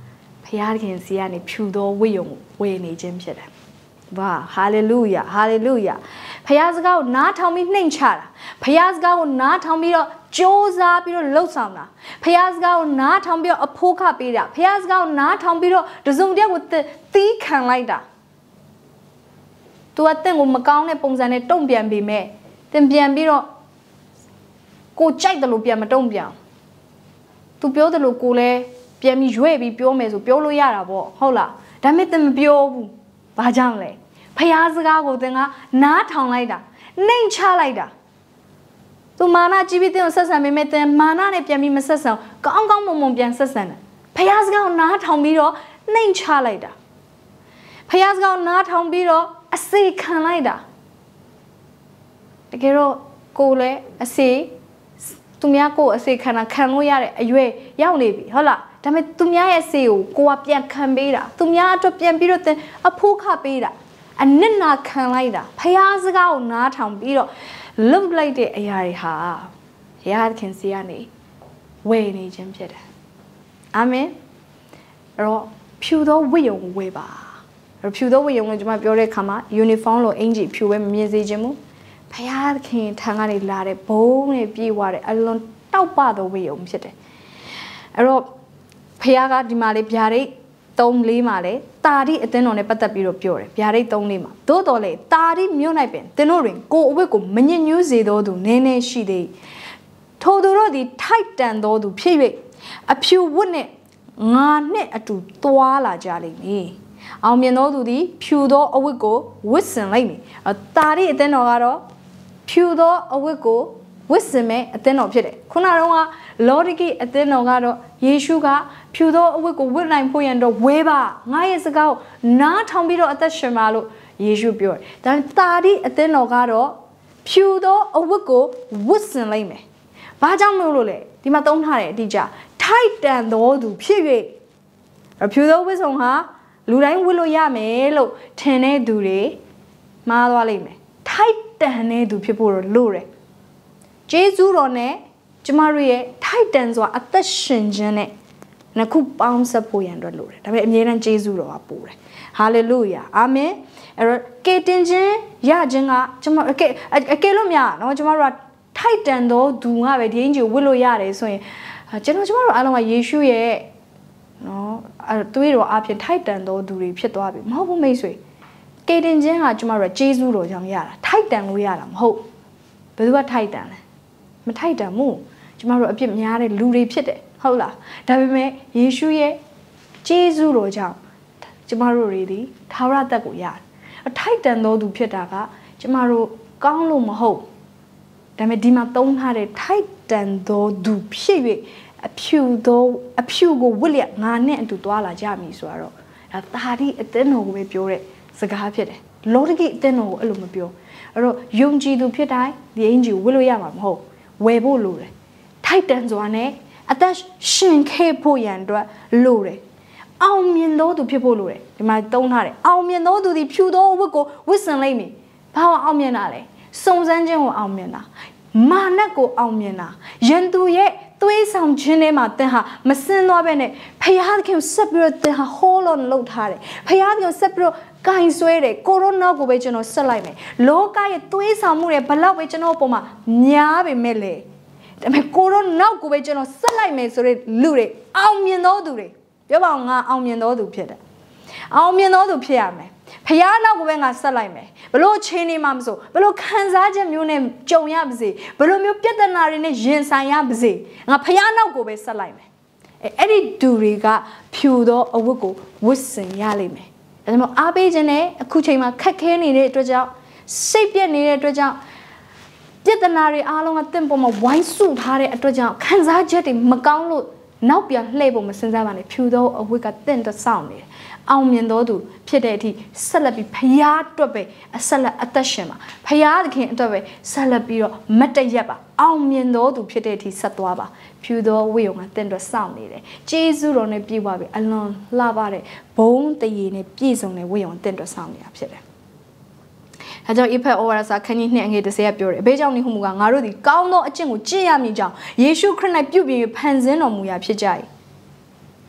[SPEAKER 1] ဖခင်စီကနေဖြူသောဝိယုံဝေနေခြင်းဖြစ်တယ်။ဝါဟာလေလုယာဟာလေလုယာဖခင်စကားကိုနားထောင်ပြီးနှိမ်ချတာဖခင်စကားကိုနားထောင်ပြီးတော့ကြိုးစားပြီးတော့လှုပ်ဆောင်တာဖခင်စကားကိုနားထောင်ပြီးတော့အဖိုးခပေးတာဖခင်စကားကိုနားထောင်ပြီးတော့တစုံတယောက်ကိုသီးခံလိုက်တာသူအတဲ့ကိုမကောင်းတဲ့ပုံစံနဲ့တုံ့ပြန်ပြီးမဲ့တင်ပြန်ပြီးတော့ကိုကြိုက်တယ်လို့ပြန်မတုံ့ပြန်သူပြောတယ်လို့ကိုလည်းပြန်ပြီးရွေ့ပြီးပြောမယ်ဆိုပြောလို့ရတာပေါ့ဟုတ်လားဒါပေမဲ့တင်မပြောဘူးဘာကြောင့်လဲဖျားစကားကိုတင်ကနားထောင်လိုက်တာနှိမ်ချလိုက်တာသူမာနကြည့်ပြီးတင်ဆက်ဆံမိမဲ့တင်မာနနဲ့ပြန်ပြီးမဆက်ဆံကောင်းကောင်းမွန်မွန်ပြန်ဆက်ဆံတယ်ဖျားစကားကိုနားထောင်ပြီးတော့နှိမ်ချလိုက်တာဖျားစကားကိုနားထောင်ပြီးတော့အစေခံလိုက်တာတကယ်တော့ကိုလည်းအစေသူများကိုအစေခံတာခံလို့ရတဲ့အရွယ်ရောက်နေပြီဟုတ်လားဒါပေမဲ့သူများရဲ့စေကိုကပြန်ခံပေးတာသူများအတွက်ပြန်ပြီးတော့အဖိုးခပေးတာအနစ်နာခံလိုက်တာဖျားစကားကိုနားထောင်ပြီးတော့လှုပ်လိုက်တဲ့အရာတွေဟာဘုရားခင်စီကနေဝယ်နေခြင်းဖြစ်တယ်အာမင်အဲ့တော့ဖြူသောဝိယုံဝယ်ပါအဲ့ဖြူသောဝိယုံကိုကျွန်မပြောတဲ့အခါမှာ uniform လို့အင်ဂျီဖြူပဲမမြင်စေခြင်းမူဘုရားခင်ထံကနေလာတဲ့ဘုံနဲ့ပြေးသွားတဲ့အလွန်တောက်ပသောဝိယုံဖြစ်တယ်အဲ့တော့ဖခင်ကဒီမှာလေးဗျာဒိတ်3-4မှာလေတာတိအသင်းတော်နဲ့ပတ်သက်ပြီးတော့ပြောတယ်ဗျာဒိတ်3-4မှာသို့တော်လေတာတိမြို့၌ပင်သင်တို့တွင်ကိုအဝတ်ကိုမညစ်ညူးစေသောသူနည်းနည်းရှိသေးထိုသူတို့သည်ထိုက်တန်သောသူဖြစ်၍အဖြူဝတ်နှင့်ငါနှင့်အတူသွားလာကြလိမ့်မည်အောင်မြင်သောသူသည်ဖြူသောအဝတ်ကိုဝတ်ဆင်လိမ့်မည်တာတိအသင်းတော်ကတော့ဖြူသောအဝတ်ကိုဝတ်ဆင်မဲ့အသင်းတော်ဖြစ်တယ်ခုနကတော့လောဒိကိအသင်းတော်ကတော့ယေရှုကဖြူသောအဝတ်ကိုဝတ်နိုင်ဖို့ရန်တော့ဝဲပါငါရဲ့စကားကိုနားထောင်ပြီးတော့အသက်ရှင်ပါလို့ယေရှုပြောတယ်ဒါပေမဲ့တာတိအသင်းတော်ကတော့ဖြူသောအဝတ်ကိုဝတ်ဆင်လိုက်မယ်ဘာကြောင့်လို့လဲဒီမှာသုံးထားတယ်အတိအကျထိုက်တန်သောသူဖြစ်၍ဖြူသောဝတ်ဆောင်ဟာလူတိုင်းဝတ်လို့ရမယ်လို့ထင်တဲ့သူတွေမှားသွားလိမ့်မယ်ထိုက်တန်တဲ့သူဖြစ်ဖို့တော့လိုတယ်ဂျေဇုတော်နဲ့ကျမတို့ရဲ့ထိုက်တန်စွာအသက်ရှင်ခြင်းနဲ့နှစ်ခုပေါင်းစပ်ဖို့ရန်အတွက်လိုတယ်ဒါပေမဲ့အမြဲတမ်းဂျေဇုတော်ကပို့တယ်ဟာလေလုယာအာမင်အဲ့တော့ကေတင်ခြင်းရခြင်းကကျမအကယ်လို့များနော်ကျမတို့ကထိုက်တန်သောသူကပဲဒီအင်ဂျီကိုဝတ်လို့ရတယ်ဆိုရင်ကျမတို့အားလုံးကယေရှုရဲ့နော်သွေးတော်အပြင်ထိုက်တန်သောသူတွေဖြစ်သွားပြီမဟုတ်ဘူးမိတ်ဆွေကေတင်ခြင်းကကျမတို့ကဂျေဇုတော်ကြောင့်ရတာထိုက်တန်လို့ရတာမဟုတ်ဘယ်သူကထိုက်တန်လဲမထိုက်တန်ဘူးကျမတို့အပြစ်များတဲ့လူတွေဖြစ်တယ်ဟုတ်လားဒါပေမဲ့ယေရှုရဲ့ဂျေဇုတော်ကြောင့်ကျမတို့တွေဒီထာဝရသက်ကိုရတယ်ထိုက်တန်သောသူဖြစ်တာကကျမတို့ကောင်းလို့မဟုတ်ဒါပေမဲ့ဒီမှာသုံးထားတဲ့ထိုက်တန်သောသူဖြစ်၍အဖြူကိုဝတ်လျက်ငါနဲ့အတူသွားလာကြမည်ဆိုတော့ဒါတာတိအသင်းတော်ကိုပဲပြောတဲ့စကားဖြစ်တယ်လောဒကိအသင်းတော်ကိုအဲ့လိုမပြောအဲ့တော့ယုံကြည်သူဖြစ်တိုင်းဒီအင်ဂျီကိုဝတ်လို့ရမှာမဟုတ်ဝယ်ဖို့လိုတယ်ထိုက်တန်စွာနဲ့အသက်ရှင်ခဲ့ဖို့ရန်အတွက်လိုတယ်အောင်မြင်သောသူဖြစ်ဖို့လိုတယ်ဒီမှာသုံးထားတယ်အောင်မြင်သောသူဒီဖြူသောဝတ်ကိုဝတ်ဆင်လိုက်မည်ဘာကိုအောင်မြင်တာလဲစုံစမ်းခြင်းကိုအောင်မြင်တာမာနကိုအောင်မြင်တာယန်သူရဲ့သွေးဆောင်ခြင်းထဲမှာသင်ဟာမစင်သွားပဲနဲ့ဖခင်ခင်ဆက်ပြီးတော့သင်ဟာ hold on လုပ်ထားတယ်ဖခင်ခင်ဆက်ပြီးတော့ကင်ဆွဲတယ်ကိုရိုနာကိုပဲကျွန်တော်ဆက်လိုက်မယ်လောကရဲ့သွေးဆောင်မှုတွေဘလောက်ပဲကျွန်တော်ပုံမှာများပေမဲ့လေဒါပေမဲ့ကိုရိုနာကိုပဲကျွန်တော်ဆက်လိုက်မယ်ဆိုတဲ့လူတွေအောင်မြင်သောသူတွေပြောပါအောင်ငါအောင်မြင်သောသူဖြစ်တယ်အောင်မြင်သောသူဖြစ်ရမယ်ဖခင်နောက်ကိုပဲငါဆက်လိုက်မယ်ဘလို့ချင်းနေမှမဆိုဘလို့ခံစားချက်မျိုးနဲ့ကြုံရပါစေဘလို့မျိုးပြဿနာတွေနဲ့ရင်ဆိုင်ရပါစေငါဖခင်နောက်ကိုပဲဆက်လိုက်မယ်အဲ့ဒီသူတွေကဖြူသောအဝတ်ကိုဝတ်ဆင်ရလိမ့်မယ်ဒါကြောင့်အားပေးခြင်းနဲ့အခုချိန်မှာခက်ခဲနေတဲ့အတွက်ကြောင့်စိတ်ပြက်နေတဲ့အတွက်ကြောင့်ပြဿနာတွေအားလုံးကတင့်ပေါ်မှာဝိုင်းစုထားတဲ့အတွက်ကြောင့်ခံစားချက်တွေမကောင်းလို့နောက်ပြန်လှည့်ဖို့မစင်စားပါနဲ့ဖြူသောအဝတ်ကတင့်တော့စောင့်နေတယ်အောင်မြင်သောသူဖြစ်တဲ့အထိဆက်လက်ပြီးဖျားအတွက်ပဲဆက်လက်အသက်ရှင်ပါဖျားသခင်အတွက်ပဲဆက်လက်ပြီးတော့မတ်တရက်ပါအောင်မြင်သောသူဖြစ်တဲ့အထိဆက်သွားပါဖြူသောဝိယုံကတင့်တော့စောင့်နေတယ်ကျေးဇူးတော်နဲ့ပြည့်ဝပြီအလွန်လှပတဲ့ဘုံတရေနဲ့ပြည့်စုံတဲ့ဝိယုံတင့်တော့စောင့်နေတာဖြစ်တယ်။ဒါကြောင့်ဧဖက်ဩဝါဒစာခန်းကြီး2အငယ်30ကပြောတယ်။အဘိကြောင့်နေဟုမူကငါတို့ဒီကောင်းသောအကျင့်ကိုကျင့်ရမည်ကြောင်းယေရှုခရစ်၌ပြုပြင်၍ဖန်ဆင်းတော်မူရာဖြစ်ကြ၏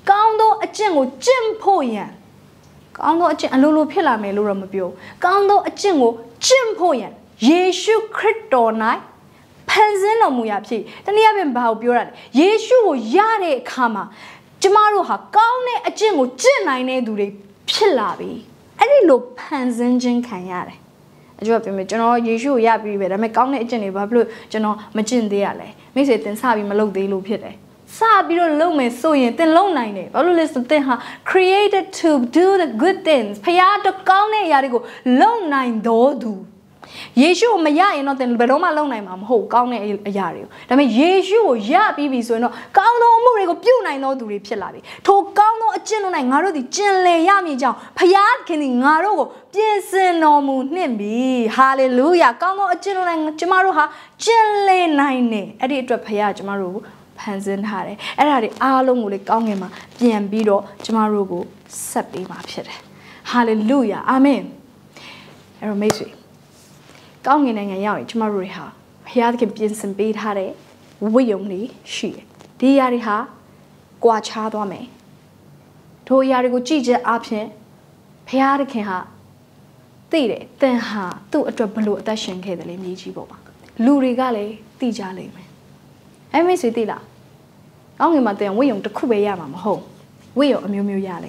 [SPEAKER 1] Count a jingle, Jim Poyan. Count a lulu pillar me luramabio. Count a jingle, Jim Poyan. Yeshu Critonai. Pension or Muyapi. Then you have been bow buran. Yeshu Yare Kama. Jamaru ha, Gaune a jingle, Jin I ne do the pillabi. Any low pension jin canyare. A job in general, Yeshu Yabi, but I make Gaune a jenny bablu, general, Machin de Ale. Miss it and Sabi Malo de Lupite. Sabiro Lume so yen, then low nine. Always the thing created to do the good things. Payato Gaune Yarigo, low nine do. Yeshu Maya not in Beloma long name, ho, Gaune a yario. That means Yeshu, ya bibi so no, Gauno Murigo, Puna no to repilabi. To Gauno a general and Garo the Genle Yami Jow, Payat can in Garo, Jensen no moon nimbi. Hallelujah, Gauno a general and Jamaruha, Genle nine, Eddie drop Payat Jamaru, Pansin Harry, and Harry Along with Gangema, Bien Bido, Jamarugo, Septi Mapshed. Hallelujah, Amen. Aromacy. Gong in a yard, Mariha. He had some beat Harry, Williamly, she. Diariha, Guachadome. To Yarigo Gija Apse, Piarica. Did then ha, do a drop below that shank the Limiji Boba. Lurigale, Dijale. I may say Dilla. Only Madame William to Kubayama home. Will a Mumu Yale.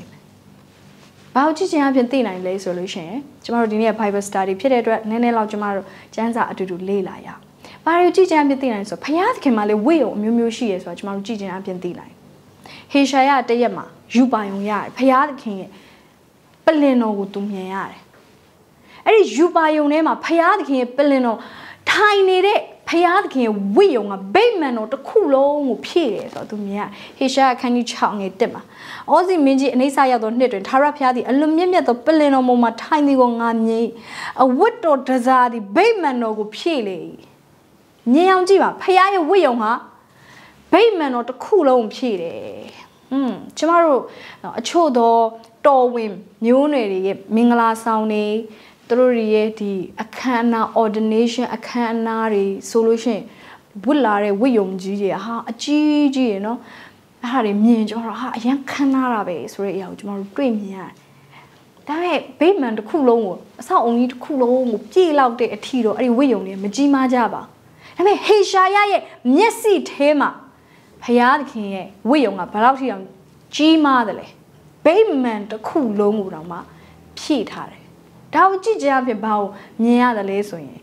[SPEAKER 1] Bao teaching up in Tina lay solution. Tomorrow, the near Piper study, Peter, Nene Lajamaro, Janza to do lay laya. Barry teaching up in Tina, so Payat came a will, Mumu she is what tomorrow teaching up in Tina. He shaya de Yama, you buy on yard, Payat king, Peleno would do me yard. And it's you buy your name, Payat king, Peleno, tiny day. Payat king, we on a bateman or the cool old period or to me. He shall can you chong a dimmer. All the midget and Isaiah don't knit and Tarapia the aluminium the Peleno moma tiny one ye. A wood or dazadi bateman or go pele. Nyam jiva, pay we on her. Bateman or the cool old period. Tomorrow, a chodo, doorwim, new mingla sounding. Through a canna ordination, a canary solution. Bullare, William G. Ha, a GG, you know. Harry Minge or a young canara base, where you tomorrow dream here. That way, payment to cool on, so only to cool on, G out there a tito, a William, Majima Java. I mean, hey, Shaya, Nessie Tema. Payad King, William, a Palatium, G. Motherly. Payment to cool on, Rama, Pete Harry. How did you have about near the lesson?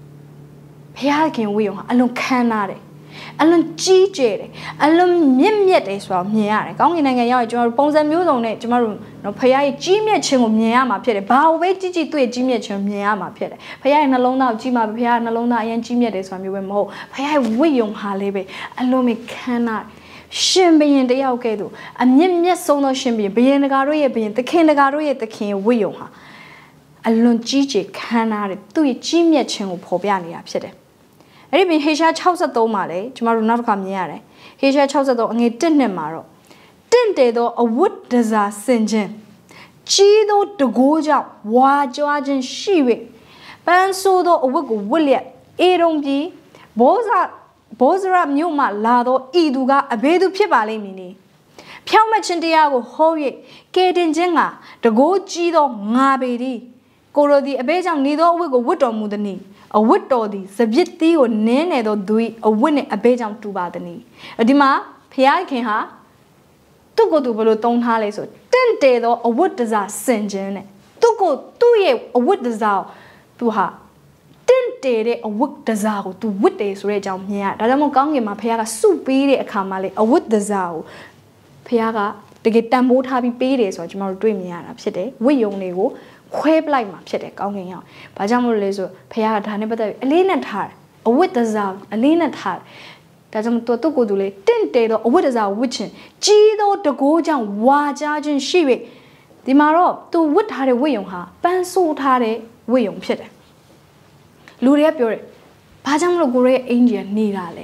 [SPEAKER 1] Piakin will alone canary. Alone GJ, alone Mimiet is from near. Going in a yard, your bones and mule on it tomorrow. No pay Jimmy Chim of Miama Pet. Bow way did you do a Jimmy Chim Miama Pet? Pay and alone now, Jima Pian alone, and Jimmy is from you and more. Pay William Harley, alone me cannot. Shimby in the Yakedo, and Mimiet so no shimby, being the Garoya, being the king, the king William. Alone GJ canary, do it Jimmy Ching of Pobiani upset. Every Hisha Chausa Domale, tomorrow not come near. Hisha Chausa do and a dinner marrow. Didn't do a wood desert singeing. Chido the Goja, Wajajan Shiwi. Bansodo a wiggle William, Edom B. Bozara Numa Lado, Iduga, a bedu pibale mini. Piamachindiago, Hoye, Kaden Jenga, the Gojido, Ngabedi. Goro the Abejang Nido wiggle wood or mudani. A wood or the subjecti or nene or dui, a winning Abejang to badani. A dima, Piakin ha. To go to Boloton Hale so 10 days or a wood disaster singeing. To go 2 years a wood disaster to her. 10 days a wood disaster to wood days rage on here. Dadamo gang in my Piaga soup beady a camale, a wood disaster. Piaga, the get them both happy babies or tomorrow dreaming upset. We only go. Quabe like my pet going out. Pajamo lezo, Paya Tanibata, a lean at her, a wit as out, a lean at her. Tazam Totoko dule, 10 days or what is our witching? Gido the Gojan, Wajajin Shiwi. The Maro, to what had a way on her, Ban so tare, way on pet. Luria Pure, Pajamo Gore Indian Nirale.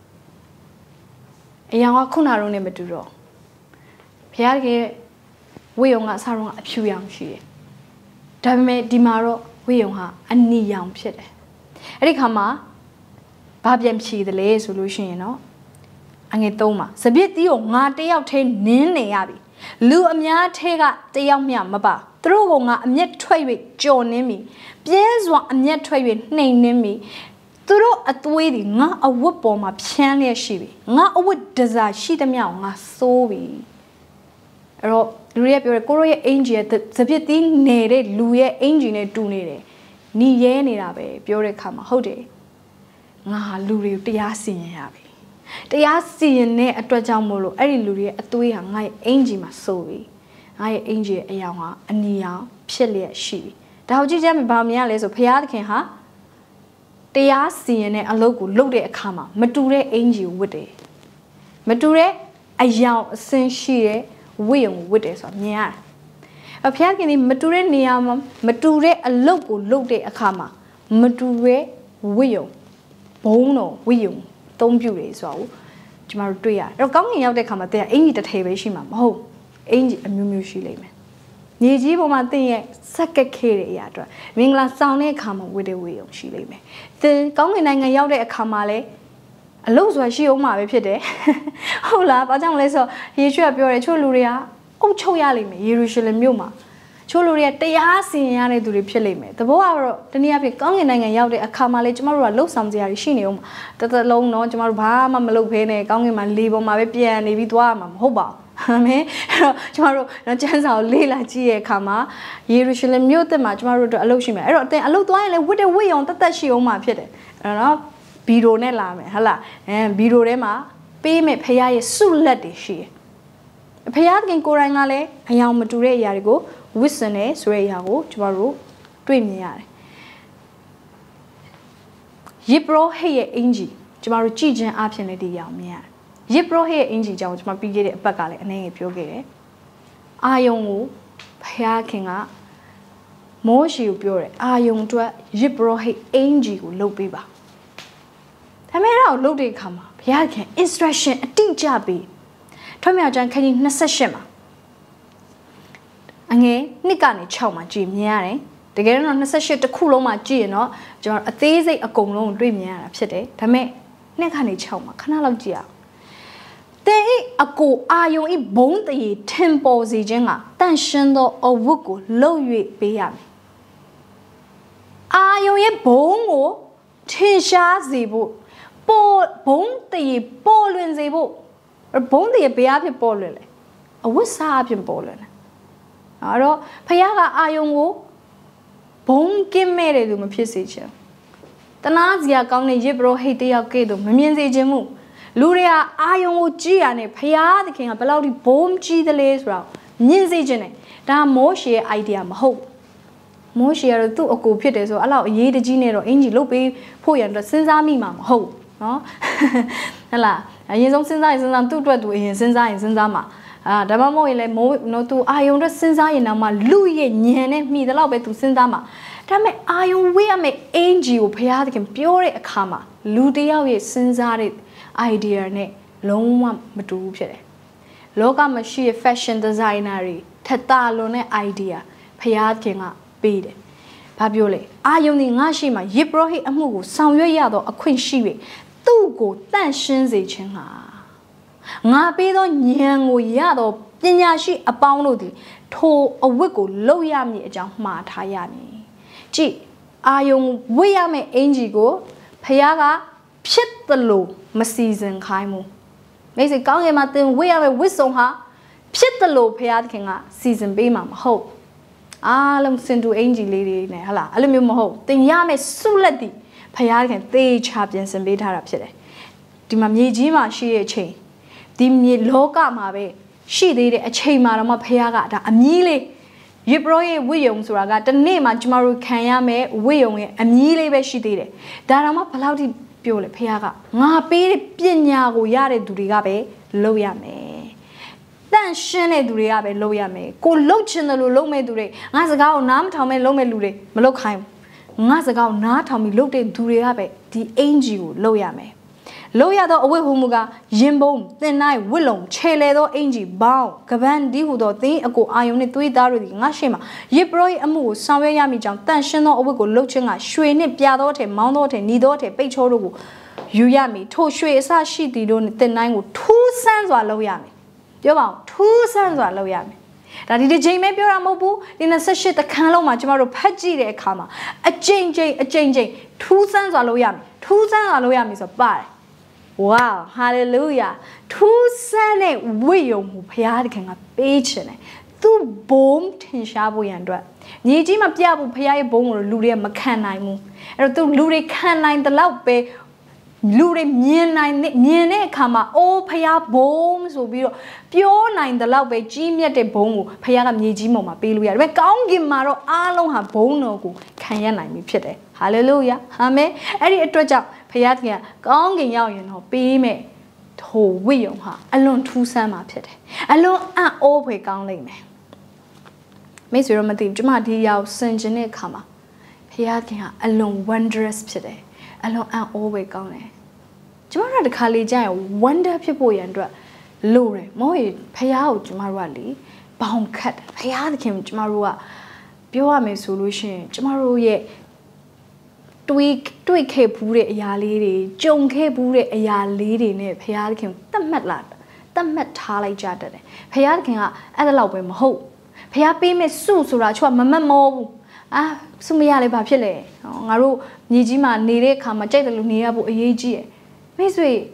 [SPEAKER 1] A young Kunaro never to draw. Piage, way on us are a few young she. Dame Dimaro, we on her, and knee young pit. Ericama Babiam chi the lay solution, you know. ငယ်3မှာစပြစ်တီးကိုငါတယောက်ထဲနင်းနေရပြီလူအများထဲကတယောက်မျှမပါသူတို့ကငါအမျက်ထွက်၍ကြော်နင်းပြီပြင်းစွာအမျက်ထွက်၍နှိမ်နှင်းပြီသူတို့အသွေးတွေငါအဝတ်ပေါ်မှာဖြန်းလျက်ရှိပြီငါအဝတ်ဒဇာရှိသမျှကိုငါစိုးပြီအဲ့တော့လူတွေကပြောတယ်ကိုရိုရဲ့အင်ဂျီရဲ့စပြစ်တီးနေတဲ့လူရဲ့အင်ဂျီနဲ့တူနေတယ်ညီရဲနေတာပဲပြောတဲ့ခါမှာဟုတ်တယ်ငါလူတွေကိုတရားစီရင်ရပြီတရားစီရင်တဲ့အတွက်ကြောင့်မို့လို့အဲ့ဒီလူတွေရဲ့အသွေးဟာငါရဲ့အင်ဂျီမှာစိုးပြီငါရဲ့အင်ဂျီရဲ့အယောင်ဟာအနီရောင်ဖြစ်လျက်ရှိပြီဒါကိုကြည့်ကြမယ်ဘာမြင်ရလဲဆိုဘုရားသခင်ဟာတရားစီရင်တဲ့အလုပ်ကိုလုပ်တဲ့အခါမှာမတူတဲ့အင်ဂျီကိုဝတ်တယ်မတူတဲ့အယောင်အစင်းရှိတဲ့ဝိယုံကိုဝတ်တယ်ဆိုတာမြင်ရတယ်အဖျားခင်ဒီမတူတဲ့နေရာမှာမတူတဲ့အလုပ်ကိုလုပ်တဲ့အခါမှာမတူတဲ့ဝိယုံဘုံတော်ဝိယုံသုံးပြုတယ်ဆိုတာကိုကျမတို့တွေ့ရတယ်အဲ့တော့ကောင်းကင်ရောက်တဲ့အခါမှာတဲ့အင်ဂျီတစ်ထည်ပဲရှိမှာမဟုတ်အင်ဂျီအမျိုးမျိုးရှိလိမ့်မယ်ညီကြီးပေါ်မှာတင်ရဲ့စက်ကက်ခဲတဲ့အရာအတွက်မင်္ဂလာဆောင်တဲ့အခါမှာဝတ်တဲ့ဝိယုံရှိလိမ့်မယ်သင်ကောင်းကင်နိုင်ငံရောက်တဲ့အခါမှာလည်းအလုပ်ဆိုတာရှိအောင်မှာပဲဖြစ်တယ်ဟုတ်လားဘာကြောင့်လဲဆိုယေရှုကပြောတယ်ချို့လူတွေကအုပ်ချုပ်ရလိမ့်မယ်ယေရုရှလင်မြို့မှာချို့လူတွေကတရားစီရင်ရတဲ့သူတွေဖြစ်လိမ့်မယ်တဘောကတော့တနည်းအားဖြင့်ကောင်းကင်နိုင်ငံရောက်တဲ့အခါမှာလေကျမတို့ကလှုပ်ဆောင်ကြရရှိနေအောင်တလုံးတော့ကျမတို့ဘာမှမလုပ်ဘဲနဲ့ကောင်းကင်မှာလေပေါ်မှာပဲပြန်နေပြီးသွားမှာမဟုတ်ပါဘူးအာမင်အဲ့တော့ကျမတို့ကျမ်းစာကိုလေ့လာကြည့်ရဲ့အခါမှာယေရုရှလင်မြို့သစ်မှာကျမတို့တို့အလုပ်ရှိမယ်အဲ့တော့အတင်အလုပ်သွားရင်လည်းဝတ်တဲ့ဝတ်ရုံတသက်ရှိအောင်မှာဖြစ်တယ်အဲ့တော့ဘီရိုနဲ့လာမယ်ဟုတ်လားဘီရိုထဲမှာပေးမယ်ဖခင်ရဲ့ဆုလက်တွေရှိတယ်ဖခင်ကိုယ်တိုင်ကလည်းအယောင်မတူတဲ့အရာတွေကိုဝစ်စင်နေဆိုတဲ့အရာကိုကျမတို့တွေ့မြင်ရတယ်ယေဘရဟိရဲ့အင်ဂျီကျမတို့ကြည်ချင်းအဖြစ်နဲ့ဒီအရာကိုမြင်ရတယ်ယေဘရဟိရဲ့အင်ဂျီကြောင့်ကျမပြီးခဲ့တဲ့အပတ်ကလည်းအနေနဲ့ပြောခဲ့တယ်အာယုံကိုဖခင်ကမောရှေကိုပြောတယ်အာယုံအတွက်ယေဘရဟိအင်ဂျီကိုလုပ်ပေးပါဒါမဲ့တော့လုပ်တဲ့အခါမှာဘုရားခင် instruction အတိအကျပေးထွတ်မြောက်ကျမ်းခန်းကြီး28မှာအငယ်1ကနေ6မှာကြည်မြင်ရတယ်တကယ်တော့28တစ်ခုလုံးမှာကြည်ရင်တော့ကျွန်တော်အသေးစိတ်အကုန်လုံးတွေ့မြင်ရတာဖြစ်တယ်ဒါပေမဲ့2ကနေ6မှာခဏလောက်ကြည့်အောင်တဲ့ဤအကိုအာယုံဤဘုံတရေထင်ပေါ်စေခြင်းကတန့်ရှင်းသောအဝတ်ကိုလှုပ်၍ပေးရမယ်အာယုံရဲ့ဘုံကိုထင်ရှားစေဖို့ဘုံတရေပေါ်လွင်စေဖို့ဘုံတရေဘယ်အဖြစ်ပေါ်လွင်လဲအဝတ်စားအဖြစ်ပေါ်လွင်တယ်အဲ့တော့ဖခင်ကအာယုံကိုဘုံကင်းမဲ့တယ်လို့မဖြစ်စေချင်တနာစရာကောင်းတဲ့ယေဘရဟိတ်တယောက်ကဲ့သို့မမြင်စေချင်မှုလူတွေကအာယုံကိုကြည့်ရတဲ့ဖခင်သခင်ကဘယ်လောက်ဒီဘုံကြီးသလဲဆိုတော့မြင်စေချင်တယ်ဒါမောရှေရဲ့ idea မဟုတ်မောရှေကတော့သူ့အကိုဖြစ်တယ်ဆိုအဲ့လောက်အရေးတကြီးနဲ့တော့အင်ဂျီလုတ်ပေးဖို့ရန်အတွက်စဉ်းစားမိမှာမဟုတ်နော်ဟဲ့လားအရင်ဆုံးစဉ်းစားရင်စဉ်းစားသူ့အတွက်သူအရင်စဉ်းစားရင်စဉ်းစားမှာဒါမှမဟုတ်ရင်လည်းမိုးနော်သူအာယုံအတွက်စဉ်းစားရင်တော့မှလူရဲ့ညံနဲ့မှီတဲ့လောက်ပဲသူစဉ်းစားမှာဒါပေမဲ့အာယုံဝေးရမယ့်အင်ဂျီကိုဘုရားသခင်ပြောတဲ့အခါမှာလူတယောက်ရဲ့စဉ်းစားတဲ့ idea နဲ့လုံးဝမတူဘူးဖြစ်တယ်လောကမှာရှိတဲ့ fashion designer တွေထက်သာလွန်တဲ့ idea ဘုရားသခင်ကပေးတယ်ဘာပြောလဲအာယုံဒီငါရှိမှယေဘရဟိအမှုကိုဆောင်ရွက်ရတော့အခွင့်ရှိပြီသူ့ကိုတန့်ရှင်းစေခြင်းဟာငါပေးသောဉာဏ်ကိုရတော့ပညာရှိအပေါင်းတို့သည်ထိုအဝတ်ကိုလုပ်ရမည်အကြောင်းမှားထားရမည်ကြည့်အာယုံဝတ်ရမယ့်အင်ဂျီကိုဖခင်ကဖြစ်သလိုမစီစဉ်ခိုင်းဘူးမိတ်ဆွေကောင်းကင်မှာသင်ဝတ်ရမယ့်ဝတ်စုံဟာဖြစ်သလိုဖခင်ကစီစဉ်ပေးမှာမဟုတ်အားလုံးစင်တူအင်ဂျီလေးတွေနဲ့ဟလာအဲ့လိုမျိုးမဟုတ်သင်ရမယ့်ဆုလက်တည်ဖခင်သေချာပြင်ဆင်ပေးထားတာဖြစ်တယ်ဒီမှာမြေကြီးမှာရှိတဲ့အချိန်ဒီမြေလောကမှာပဲရှိသေးတဲ့အချိန်မှာတော့မှဖခင်ကဒါအမီးလေးယေဘရရဲ့ဝိယုံဆိုတာကတနေ့မှာကျမတို့ခံရမယ့်ဝိယုံရဲ့အမီးလေးပဲရှိသေးတယ်ဒါတော့မှဘယ်လောက်ထိပြောလဲဖခင်ကငါပေးတဲ့ပညာကိုရတဲ့သူတွေကပဲလုပ်ရမယ်တန့်ရှင်းတဲ့သူတွေကပဲလုပ်ရမယ်ကိုလှုပ်ချင်တယ်လို့လုပ်မဲ့သူတွေငါစကားကိုနားမထောင်မဲ့လုပ်မဲ့လူတွေမလုပ်ခိုင်းငါစကားကိုနားထောင်ပြီးလုပ်တဲ့သူတွေကပဲဒီအင်ဂျီကိုလုပ်ရမယ်လို့ရသောအဝတ်ဟုမူကရင်ပုံသင်၌ဝစ်လုံခြေလေသောအင်ဂျီဘောင်းကပန်းဒီဟုသောသင်အကိုအာယုန်နှင့်သွေးသားတို့သည်ငါရှိမှယေဘရ၏အမှုကိုဆောင်ရွက်ရမည်ကြောင့်တန်ရှင်းသောအဝတ်ကိုလှုပ်ခြင်းကရွှေနှင့်ပြသောထဲမောင်းသောထဲညီသောထဲပိတ်ချောတို့ကို Yuyami, Toshue, Sashi, the nine 2 cents or loyami. Yoba, 2 cents or loyami. That is the Jamie Buramobu in a sachet the Kaloma, Jamaro Paji de Kama. A change, 2 cents or loyami. 2 cents or loyami is a bar. Wow, hallelujah. 2 cents, William, Piadican, a page in it. 2 boom, Tinshabu Yandra. Nijima Piabu Pia Bone or Luria Macanaimu. And 2 Luri canine the loud bay. Lure miene kama o paya boom so biro pure nine the love by Jimmy de boom payaga nijimo ma piluya we kaungi maro along ha bono go kanya nine me pite hallelujah amen any atwaja payatya kaungi yao yin ho pi me to wiyong ha alone 2 cents ma pite alone an o pwe kaung lai me me so ma ti jma di yao sin chin ne kama payatya ha alone wondrous pite alone an always gone. Jamara the Kalija wonder people yandra lure moi pay out Jamarali bound cut pay out him Jamarua Pure me solution Jamaru ye tweak ke pure ya lady Joan ke pure ya lady ne pay out him the met lad the met tally jadder pay out king at a low him ho pay up me su surachua mamma mo ah Sumiale Papile, Naru, Nijima, Nire, Kama, Jadalunia, Yeji. Miss Way,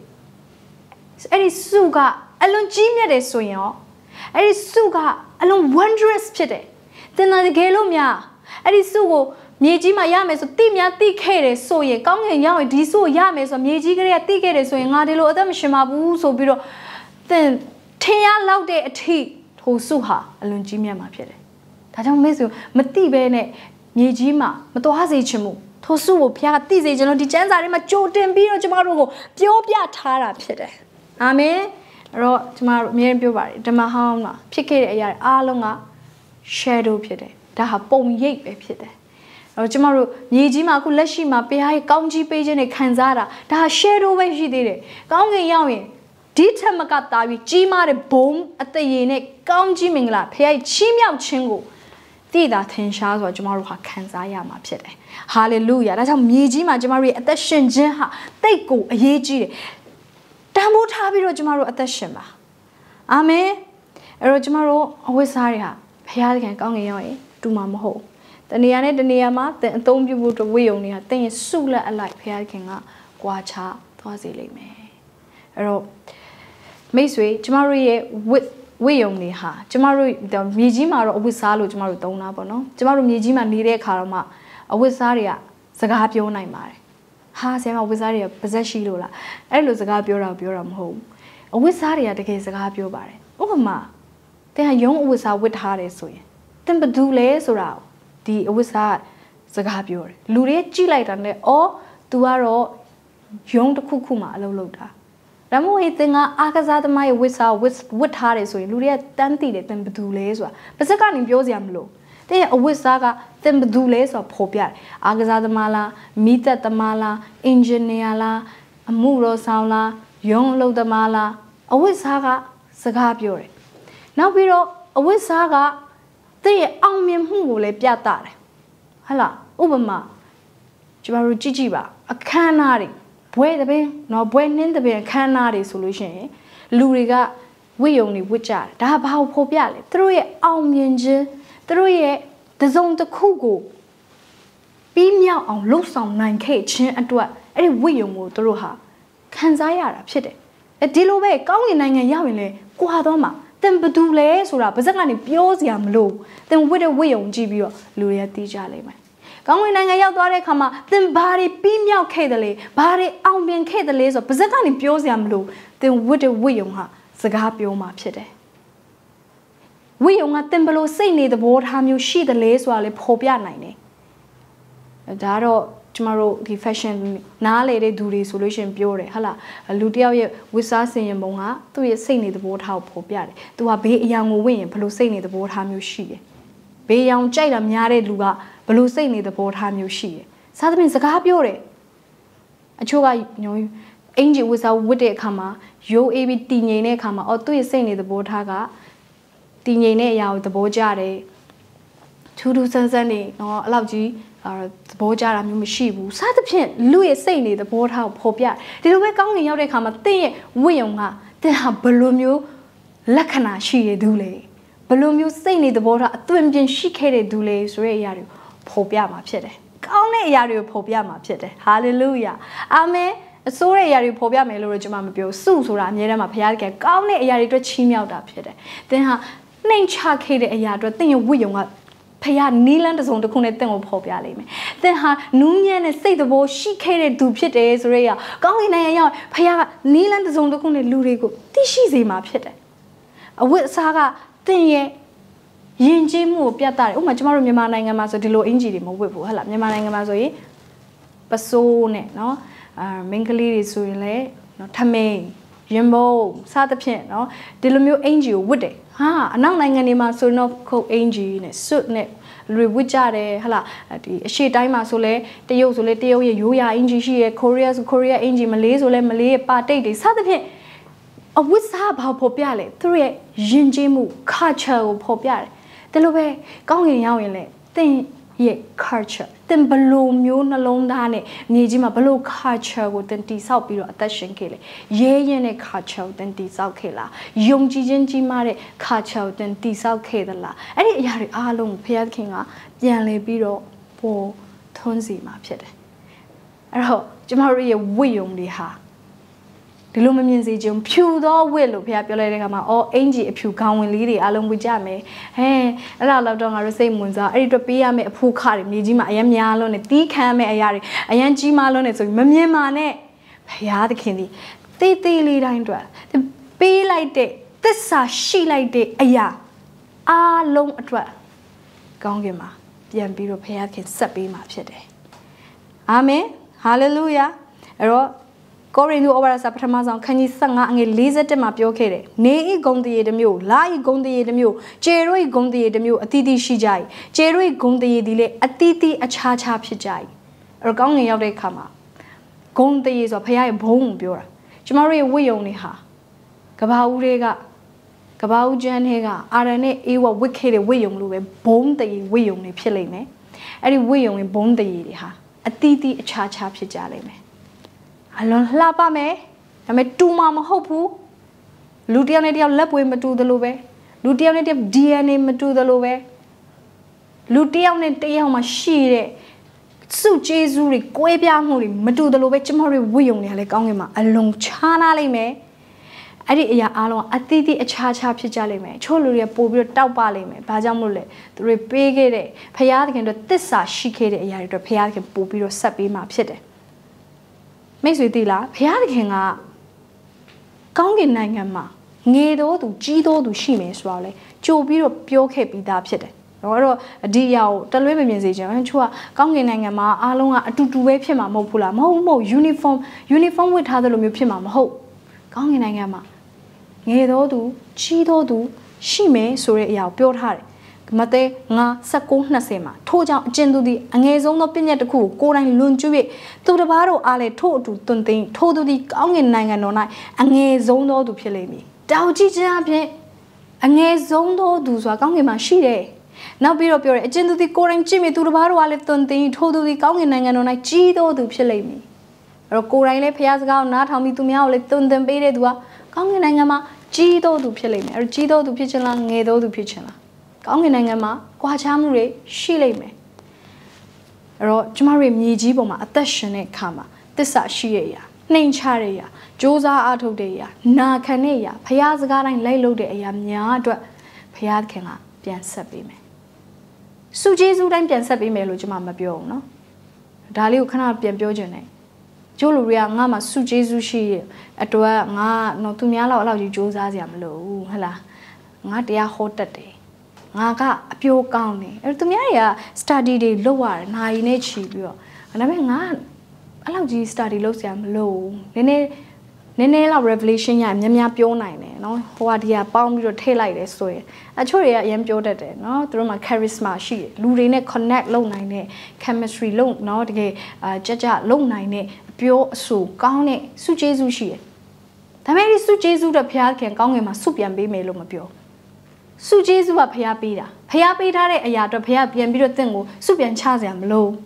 [SPEAKER 1] Eddie Suga, alone Jimmy de Soyon, Eddie Suga, alone wondrous pity. Then I Galomia, Eddie Sugo, Mijima Yames, Timia, Ticade, Soye, Kong and Yaw, Diso Yames, or Mijigre, Ticade, so in Adilo, Adam Shimabu, so below. Then Tia loud day a tea, Tosuha, alone Jimmy Mapede. That don't miss you, Mati Bene. Nijima, Matohazi Chimu, Tosu, Pia, Tizi, and the Jans are in my Jordan Biro tomorrow, Piopia Tara Pide. Amen. Ro tomorrow, Mir Buvari, Damahama, Picket a yard, Alonga, Shadow Pide, Daha Bone Yape Pide. Or tomorrow, Nijima, Kulashima, Pia, Kaunji Page and a Kanzara, Daha Shadow when she did it. Kaunga Yawi, Dita Makatawi, Jima, the boom at the Yene, Kaunji Mingla, Pia, Chimia Chingo. That 10 shots or Jamaruha Kanzayama Pide. Hallelujah. That's how Mijima Jamari at the Shinja. They go a yeji. Dambo Tabiro Jamaru at the Shima. Amen. Erojamaro always saria. Piagan Gangi, do mamma. The Niane the Niama, the Antombi would away only a thing is sula alike Piagan, Guacha, Twazili me. Ero Masway, Jamari with. We only ha. Jamaru the Mijima or Wisalo Jamaru Donabono. Jamaru Mijima Nire Karama, a Wisaria, Sagapio Naimare. Ha Sama Wisaria, Possesshilola, Elo Zagapio Buram home. A Wisaria the case Sagapio Bare. Oh, ma. They are young Wisa with Hare soy. Then but do lays or out. The Wisa Sagapio. Lure Gilite and the or Duaro young the Kukuma Loloda. Ramu hittinga Akazata my wisa with Harris so Luria Tanti de Tempedules, Pasakan Biosiam low. They are Wisaga, Tempedules or Popia, Agazada Mala, Mita Tamala, Ingeniala, Amuro Saula, Young Loda Mala, a Wisaga, Sagapure. Now we are a Wisaga, they are Almium who le piatare. Hala, Ubama, Jibaru Jijiba, a canary. Boy the bay, no buen in the bay, canary solution. Luriga, we only which are, Dabao Popiale, through it, Almiange, through it, the zone the Kugo. Be meow on loose on 9K chin and what, any William through her. Kanzayara, pity. A deal away, going 9 and yawing, Guadoma, then Badule, Sura, Bazani, Biosiam low, then with a William Gibio, Luria Dijale. Going and Yadore Kama, then Barry beam out Kadale, Barry Albion Kadales or Pazakani Biosiam low, then with a William ha, Sagapio Mapide. William at Timbalo say near the board ham you she the lace while a popia nine. Daro tomorrow the fashion na lady do the solution pure hala a ludia with us in Monga to a say near the board how popia to a be young win palo say near the board ham you she. Be young Jadam Yare Luga. Blue say near the board ham you she. Southern Sagapure. A choga, you angel was a witty kama, yo abi tine kama, or 2 say near the board haga, tine yaw the board jare. 2 Sunday, no, love G, ဘောကြတာမျိုးမရှိဘူးစသဖြင့်လူရဲ့စိတ်နေသဘောထားကိုဖော်ပြဒီလိုပဲကောင်းကင်ရောက်တဲ့အခါမှာသင်ရဲ့ဝိယုံကသင်ဟာဘယ်လိုမျိုးလက္ခဏာရှိရသူလဲဘယ်လိုမျိုးစိတ်နေသဘောထားအသွင်ပြင်ရှိခဲ့တဲ့သူလဲဆိုတဲ့အရာတွေဖော်ပြမှာဖြစ်တယ်ကောင်းတဲ့အရာတွေကိုဖော်ပြမှာဖြစ်တယ်ဟာလေလုယာအာမင်အစိုးတဲ့အရာတွေဖော်ပြမယ်လို့ကျွန်မမပြောစုဆိုတာအမြဲတမ်းမှာဘုရားတကယ်ကောင်းတဲ့အရာတွေအတွက်ချီးမြှောက်တာဖြစ်တယ်သင်ဟာနှိမ်ချခဲ့တဲ့အရာအတွက်သင်ရဲ့ဝိယုံကဖခင်နီးလန်းတစ်စုံတစ်ခုနဲ့တင့်ကိုဖော်ပြလိမ့်မယ်။သင်ဟာနူးညံ့တဲ့စိတ်သဘောရှိခဲ့တဲ့သူဖြစ်တယ်ဆိုရဲကောင်းကင်နိုင်ငံရောက်ဖခင်ကနီးလန်းတစ်စုံတစ်ခုနဲ့လူတွေကိုသိရှိစေမှာဖြစ်တယ်။အဝတ်အစားကသင်ရဲ့ယဉ်ကျေးမှုကိုပြသတယ်။ဥပမာကျမတို့မြန်မာနိုင်ငံမှာဆိုဒီလိုအင်ဂျီတွေမဝတ်ဘူးဟုတ်လားမြန်မာနိုင်ငံမှာဆိုရင်ပစိုးနဲ့နော်မင်္ဂလိတွေဆိုရင်လည်းနော်ထမင်းရင်ဘုံစသဖြင့်နော်ဒီလိုမျိုးအင်ဂျီကိုဝတ်တယ်ဟာအနောက်နိုင်ငံတွေမှာဆိုတော့ခုတ်အင်ဂျီနဲ့စွတ်နဲ့လူဝတ်ကြတယ်ဟလာဒီအရှေ့တိုင်းမှာဆိုလဲတရုတ်ဆိုလဲတရုတ်ရဲ့ရိုးရာအင်ဂျီရှိရယ်ကိုရီးယားဆိုကိုရီးယားအင်ဂျီမလေးဆိုလဲမလေးရဲ့ပါတိတ်တွေစသဖြင့်အဝတ်စားဘာဖော်ပြလဲသူရဲ့ယဉ်ကျေးမှု culture ကိုဖော်ပြတယ်ဒါလိုပဲကောင်းကင်ရောက်ရင်လဲသင်ရဲ့ culture သင်ဘလို့မျိုးနှလုံးသားနဲ့မြေကြီးမှာဘလို့ culture ကိုသင်တည်ဆောက်ပြီးတော့အသက်ရှင်ခဲ့လေရဲရဲနဲ့ culture ကိုသင်တည်ဆောက်ခဲ့လားယုံကြည်ခြင်းကြီးမားတဲ့ culture ကိုသင်တည်ဆောက်ခဲ့သလားအဲ့ဒီအရာတွေအားလုံးဘုရားသခင်ကပြန်လည်ပြီးတော့ပေါ်ထွန်းစီမှာဖြစ်တယ်အဲ့တော့ကျမတို့ရဲ့ဝိယုံတွေဟာဒီလိုမမြင်စေချင်ဖြူသောဝစ်လို့ဘုရားပြောလိုက်တဲ့အခါမှာအော်အင်ဂျီအဖြူခေါင်းဝင်လေးတွေအားလုံးဝကြမယ်ဟဲအဲ့ဒါတော့ငါတို့စိတ်ဝင်စားအဲ့ဒီတော့ပေးရမယ့်အဖို့ခတွေမြေကြီးမှာအယံများလုံးနဲ့တီးခံမယ့်အရာတွေအယံကြီးမားလုံးနဲ့ဆိုပြီးမမြင်ပါနဲ့ဘုရားသခင်ဒီတေးသေးလေးတိုင်းအတွက်ပေးလိုက်တဲ့သစ္စာရှိလိုက်တဲ့အရာအားလုံးအတွက်ကောင်းကင်မှာပြန်ပြီးတော့ဘုရားသခင်ဆက်ပေးမှာဖြစ်တယ်အာမင်ဟာလေလုယာအဲ့တော့ကိုရိန္သုဩဝါဒစာပထမဆုံးခန်းကြီး15အငယ်41မှာပြောခဲ့တယ်။နေဤဂုံတရေတစ်မျိုး၊လာဤဂုံတရေတစ်မျိုး၊ကျေတို့ဤဂုံတရေတစ်မျိုးအသီးသီးရှိကြ၏။ကျေတို့ဤဂုံတရေဒီလေအသီးသီးအခြားခြားဖြစ်ကြ၏။အဲ့တော့ကောင်းငင်ရောက်တဲ့အခါမှာဂုံတရေဆိုဘုရားရဲ့ဘုန်းကိုပြောတာ။ကျမတို့ရဲ့ဝိယုံတွေဟာကဘာဦးတွေကကဘာဦးကျမ်းတွေကအာရန်နဲ့အေးဝဝစ်ခဲ့တဲ့ဝိယုံလိုပဲဘုံတရေဝိယုံတွေဖြစ်လိမ့်မယ်။အဲ့ဒီဝိယုံရဲ့ဘုံတရေတွေဟာအသီးသီးအခြားခြားဖြစ်ကြလိမ့်မယ်။အလွန်လှပမယ်ဒါပေမဲ့တူမမဟုတ်ဘူးလူတယောက်နဲ့တယောက်လက်ပွေးမတူသလိုပဲလူတယောက်နဲ့တယောက် DNA မတူသလိုပဲလူတယောက်နဲ့တယောက်မှာရှိတဲ့စုကျေးဇူးတွေကွဲပြားမှုတွေမတူသလိုပဲကျမတို့ဝိယုံတွေကလည်းကောင်းကင်မှာအလွန်ခြားနာလိမ့်မယ်အဲ့ဒီအရာအားလုံးအသီးသီးအခြားခြားဖြစ်ကြလိမ့်မယ်ချို့လူတွေကပို့ပြီးတော့တောက်ပလိမ့်မယ်ဘာကြောင့်မို့လဲသူတွေပေးခဲ့တဲ့ဖခင်သခင်တို့သစ္စာရှိခဲ့တဲ့အရာတွေအတွက်ဖခင်သခင်ပို့ပြီးတော့ဆက်ပေးမှာဖြစ်တယ်မိတ်ဆွေသိလားဘုရားသခင်ကကောင်းကင်နိုင်ငံမှာငယ်တော်သူကြီးတော်သူရှိမယ်ဆိုတော့လေကြိုပြီးတော့ပြောခဲ့ပြီးသားဖြစ်တယ်။အဲ့တော့ဒီအရာကိုတလွဲမမြင်စေချင်ဘူး။ချို့ကကောင်းကင်နိုင်ငံမှာအားလုံးကအတူတူပဲဖြစ်မှာမဟုတ်ဘူးလား။မဟုတ် uniform ဝတ်ထားသလိုမျိုးဖြစ်မှာမဟုတ်။ကောင်းကင်နိုင်ငံမှာငယ်တော်သူကြီးတော်သူရှိမယ်ဆိုတဲ့အရာကိုပြောထားတယ်။မဿဲ9:19-20မှာထို့ကြောင့်အကျဉ်သူသည်အငယ်ဆုံးသောပညာတစ်ခုကိုကိုယ်တိုင်လွန်ကျူး၍သူတစ်ပါးတို့အားလည်းထို့အတူတွင်သိမ်းထို့သူသည်ကောင်းကင်နိုင်ငံတော်၌အငယ်ဆုံးသောသူဖြစ်လိမ့်မည်တောင်ကြည့်ခြင်းအပြင်အငယ်ဆုံးသောသူဆိုတာကောင်းကင်မှာရှိတယ်နောက်ပြီးတော့ပြောတယ်အကျဉ်သူသည်ကိုယ်တိုင်ကြည့်မြင်သူတစ်ပါးတို့အားလည်းတွင်သိမ်းထို့သူသည်ကောင်းကင်နိုင်ငံတော်၌ကြီးသောသူဖြစ်လိမ့်မည်အဲ့တော့ကိုယ်တိုင်လည်းဖခင်စကားကိုနားထောင်ပြီးသူများကိုလည်းတွင်သင်ပေးတဲ့သူကကောင်းကင်နိုင်ငံမှာကြီးသောသူဖြစ်လိမ့်မယ်အဲ့တော့ကြီးသောသူဖြစ်ခြင်းလားငယ်သောသူဖြစ်ခြင်းလားကောင်းကင်နိုင်ငံမှာကြွားချမှုတွေရှိလိမ့်မယ်အဲ့တော့ကျမတို့မြေကြီးပေါ်မှာအသက်ရှင်တဲ့အခါမှာသစ္စာရှိရရာနှိမ်ချတဲ့အရာစ조사အားထုတ်တဲ့အရာနာခံတဲ့အရာဖခင်စကားတိုင်းလိုက်လုပ်တဲ့အရာများအတွက်ဖခင်ခင်ကပြန်ဆက်ပေးမယ်စုကျေးဇူးတိုင်းပြန်ဆက်ပေးမယ်လို့ကျမမပြောဘူးเนาะဒါလေးကိုခဏပြန်ပြောခြင်းနဲ့ကျိုးလူတွေကငါ့မှာစုကျေးဇူးရှိရဲ့အတွက်ငါတော့သူများလောက်အဲ့လောက်ကြီးစ조사စရာမလိုဘူးဟဟလားငါတရားဟောတတ်တယ်ငါကအပြိုးကောင်းနေအဲ့သူများတွေက study တွေလုပ်ရတယ်နာရီနဲ့ချီပြီးတော့ဒါပေမဲ့ငါအဲ့လောက်ကြီး study လုပ်စရာမလိုနည်းနည်းလောက် revelation ရများများပြောနိုင်တယ်เนาะဟိုကဒီကပေါင်းပြီးတော့ထည့်လိုက်တယ်ဆိုရင်အချို့တွေကအရင်ပြောတတ်တယ်เนาะသူတို့မှာ charisma ရှိတယ်လူတွေနဲ့ connect လုပ်နိုင်တဲ့ chemistry လုပ်เนาะတကယ်ကြလုပ်နိုင်တဲ့အပြောအဆိုကောင်းတဲ့စုကျေးဇူးရှိတယ်ဒါပေမဲ့ဒီစုကျေးဇူးတော့ဘုရားခင်ကောင်းငင်မှာစုပြန်ပေးမယ်လို့မပြောစုကျေးဇူးကဖျားပေးတာဖျားပေးထားတဲ့အရာတော့ဖျားပြန်ပြီးတော့တင့်ကိုစုပြန်ချစရာမလို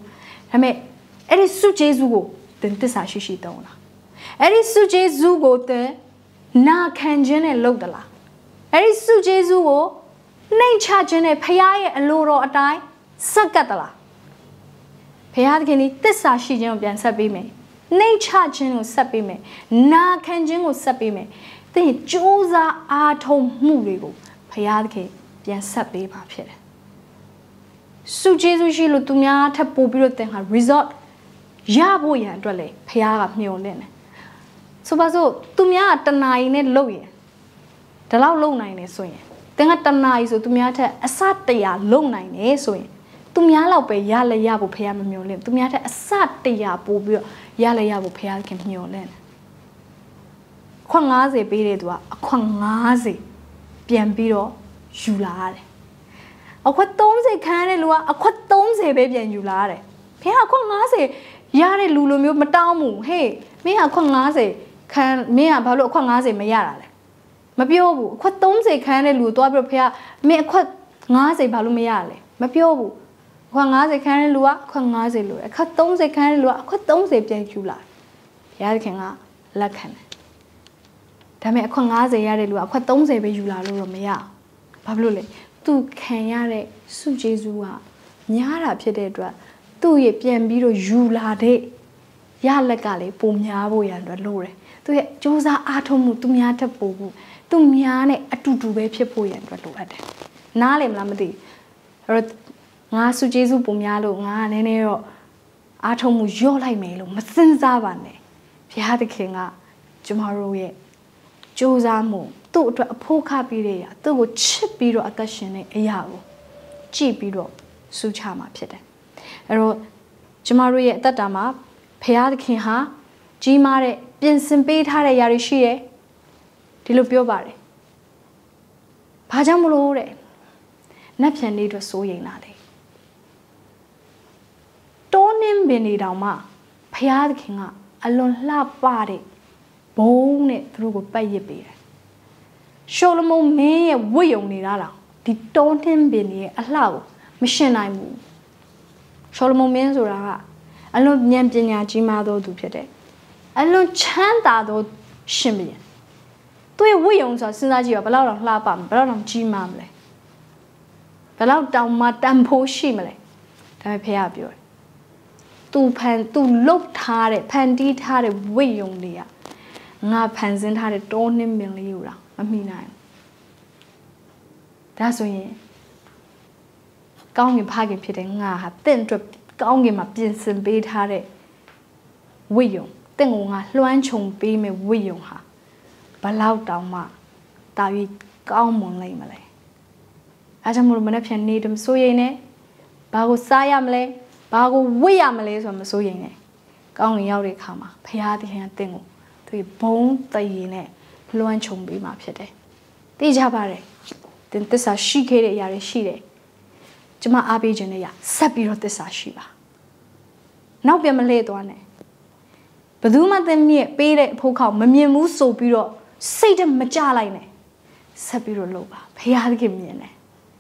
[SPEAKER 1] ဒါပေမဲ့အဲ့ဒီစုကျေးဇူးကိုသင်သစ္စာရှိရှိသုံးလားအဲ့ဒီစုကျေးဇူးကိုသင်နာခံခြင်းနဲ့လုပ်သလားအဲ့ဒီစုကျေးဇူးကိုနှိမ်ချခြင်းနဲ့ဖခင်ရဲ့အလိုတော်အတိုင်းစက္ကပ်သလားဖခင်သခင်ဒီသစ္စာရှိခြင်းကိုပြန်ဆက်ပေးမယ်နှိမ်ချခြင်းကိုဆက်ပေးမယ်နာခံခြင်းကိုဆက်ပေးမယ်သင်ကြိုးစားအားထုတ်မှုတွေကိုဖခင်သခင်ပြန်ဆက်ပေးပါဖြစ်တယ်စုကျေးဇူးရှိလို့သူများထပ်ပို့ပြီးတော့သင်ဟာ result ရဖို့ရန်အတွက်လေဖခင်ကမျှော်လင့်တယ်ဆိုပါစို့သူများကတနာရီနဲ့လုပ်ရင်ဒီလောက်လုပ်နိုင်တယ်ဆိုရင်သင်ကတနာရီဆိုသူများထက်အစတရာလုပ်နိုင်တယ်ဆိုရင်သူများလောက်ပဲရလဲရဖို့ဖခင်မမျှော်လင့်သူများထက်အစတရာပို့ပြီးတော့ရလဲရဖို့ဖခင်မျှော်လင့်တယ်ခွက်90ပေးတဲ့သူကအခွက်90ပြန်ပြီးတော့ယူလာရတယ်အခွက်30ခံရတဲ့လူကအခွက်30ပဲပြန်ယူလာရတယ်ဖခင်အခွက်90ရတဲ့လူလိုမျိုးမတောင်းဘူးဟေးမင်းကအခွက်90ခံမင်းကဘာလို့အခွက်90မရတာလဲမပြောဘူးအခွက်30ခံရတဲ့လူကိုတွားပြီးတော့ဖခင်မင်းအခွက်90ဘာလို့မရလဲမပြောဘူးအခွက်90ခံရတဲ့လူကအခွက်90လို့အခွက်30ခံရတဲ့လူကအခွက်30ပြန်ယူလာဘုရားသခင်ကလက်ခံတယ်ဒါပေမဲ့အခွက်90ရတဲ့လူကအခွက်30ပဲယူလာလို့တော့မရဘာဖြစ်လို့လဲသူခံရတဲ့စုကျေးဇူးကများတာဖြစ်တဲ့အတွက်သူ့ရဲ့ပြန်ပြီးတော့ယူလာတဲ့ရလက်ကလေပုံများဖို့ရန်အတွက်လိုတယ်သူရဲ့စူးစမ်းအားထုတ်မှုသူများထပ်ပို့ဖို့သူများနဲ့အတူတူပဲဖြစ်ဖို့ရန်အတွက်လိုအပ်တယ်နားလည်မလားမသိအဲ့တော့ငါစုကျေးဇူးပုံများလို့ငါကနည်းနည်းတော့အားထုတ်မှုလျော့လိုက်မယ်လို့မစင်စားပါနဲ့ဘုရားသခင်ကကျမတို့ရဲ့စူးစမ်းမှုသူ့အတွက်အဖို့ခပြီးတဲ့အရာသူ့ကိုချစ်ပြီးတော့အသက်ရှင်တဲ့အရာကိုကြည့်ပြီးတော့စူးချမှာဖြစ်တယ်အဲ့တော့ကျမတို့ရဲ့အသက်တာမှာဘုရားသခင်ဟာကြီးမားတဲ့ပြင်ဆင်ပေးထားတဲ့ຢာတွေရှိတယ်ဒီလိုပြောပါတယ်ဘာကြောင့်မလို့တဲ့နတ်ပြန်နေအတွက်စိုးရိမ်လာတယ်တောနှင်းပင်နေတောင်မှဘုရားသခင်ကအလွန်လှပတဲ့ဘုံနဲ့သူတို့ကိုပတ်ရစ်ပေးတယ်ရှောလမုန်မင်းရဲ့ဝတ်ယုံနေတာလားဒီတောနှင်းပင်ရဲ့အလှကိုမရှင်နိုင်ဘူးရှောလမုန်မင်းဆိုတာကအလွန်ဉာဏ်ပညာကြီးမားသောသူဖြစ်တယ်အလွန်ချမ်းသာသောရှင်ဘုရင်သူ့ရဲ့ဝိယုံဆိုတာစဉ်းစားကြည့်ပါဘယ်လောက်တောင်လှပမလဲဘယ်လောက်တောင်ကြီးမားမလဲဘယ်လောက်တောင်မှတန်ဖိုးရှိမလဲဒါပေမဲ့ဖေကပြောတယ်သူလုတ်ထားတဲ့ဖန်တီးထားတဲ့ဝိယုံတွေကငါဖန်ဆင်းထားတဲ့တောနှင်းပင်လေးကိုတော့မမိနိုင်ဘူးဒါဆိုရင်ကောင်းကင်ဖခင်ဖြစ်တဲ့ငါဟာတင့်အတွက်ကောင်းကင်မှာပြင်ဆင်ပေးထားတဲ့ဝိယုံတင့်ကိုငါလွှမ်းခြုံပေးမယ်ဝိယုံဟာဘလောက်တောင်မှတာပြီးကောင်းမွန်လိမ့်မလဲအဲကြောင့်မလို့မနေ့ပြန်နေတယ်မစိုးရိမ်နဲ့ဘာကိုစားရမလဲဘာကိုဝတ်ရမလဲဆိုတော့မစိုးရိမ်နဲ့ကောင်းကင်ရောက်တဲ့အခါမှာဘုရားသခင်ကတင့်ကိုသူဘုံတည်နဲ့လွှမ်းခြုံပေးမှာဖြစ်တယ်သိကြပါတယ်တင်သစ္စာရှိခဲ့တဲ့အရာတွေရှိတယ်ကျမအားပေးခြင်းနဲ့ရဆက်ပြီးတော့သစ္စာရှိပါနောက်ပြန်မလှည့်သွားနဲ့ဘယ်သူမှသင်မြင့်ပေးတဲ့အဖို့ခေါမမြင်ဘူးဆိုပြီးတော့စိတ်တမကြလိုက်နဲ့ဆက်ပြီးတော့လုပ်ပါဘုရားသခင်မြင်တယ်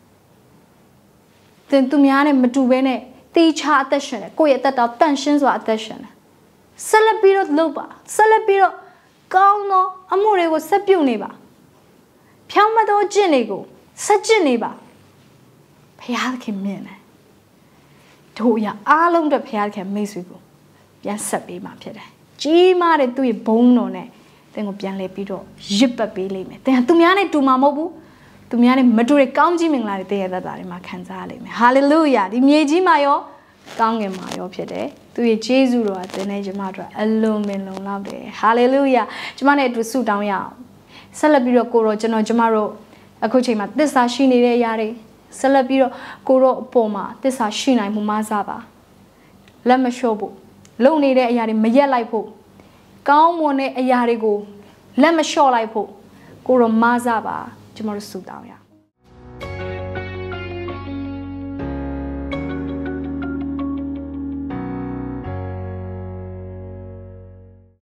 [SPEAKER 1] သင်သူများနဲ့မတူဘဲနဲ့တေချာအသက်ရှင်တယ်ကိုယ့်ရဲ့အသက်တော်တန့်ရှင်းစွာအသက်ရှင်တယ်ဆက်လက်ပြီးတော့လုပ်ပါဆက်လက်ပြီးတော့ကောင်းသောအမှုတွေကိုဆက်ပြုတ်နေပါဖြောင်းမသောကျင့်တွေကိုဆက်ကျင့်နေပါဘုရားသခင်မြင်တယ်တို့ရအားလုံးအတွက်ဘုရားသခင်မိတ်ဆွေကိုပြန်ဆက်ပေးမှာဖြစ်တယ်ကြီးမားတဲ့သူ့ရဲ့ဘုန်းတော်နဲ့သင်ကိုပြန်လဲပြီးတော့ရစ်ပတ်ပေးလိမ့်မယ်သင်ကသူများနဲ့တူမှာမဟုတ်ဘူးသူများနဲ့မတူတဲ့ကောင်းကြီးမင်္ဂလာတွေသင်ရဲ့သက်တာတွေမှာခံစားရလိမ့်မယ်ဟာလေလုယာဒီမြေကြီးမှာရောကောင်းကင်မှာရောဖြစ်တယ်သူရဲ့ဂျေဇုတော်ကသင်နဲ့ကျမတို့အလုံးမင်းလုံးလောက်တယ်ဟာလေလုယာကျမနဲ့အတူဆုတောင်းရအောင်ဆက်လက်ပြီးတော့ကိုရောကျမတို့အခုချိန်မှာသစ္စာရှိနေတဲ့အရာတွေဆက်လက်ပြီးတော့ကိုရောအပေါ်မှာသစ္စာရှိနိုင်မှုမစားပါလက်မလျှော့ဖို့လုံနေတဲ့အရာတွေမရက်လိုက်ဖို့ကောင်းမွန်တဲ့အရာတွေကိုလက်မလျှော့လိုက်ဖို့ကိုရောမစားပါကျမတို့ဆုတောင်းရအောင်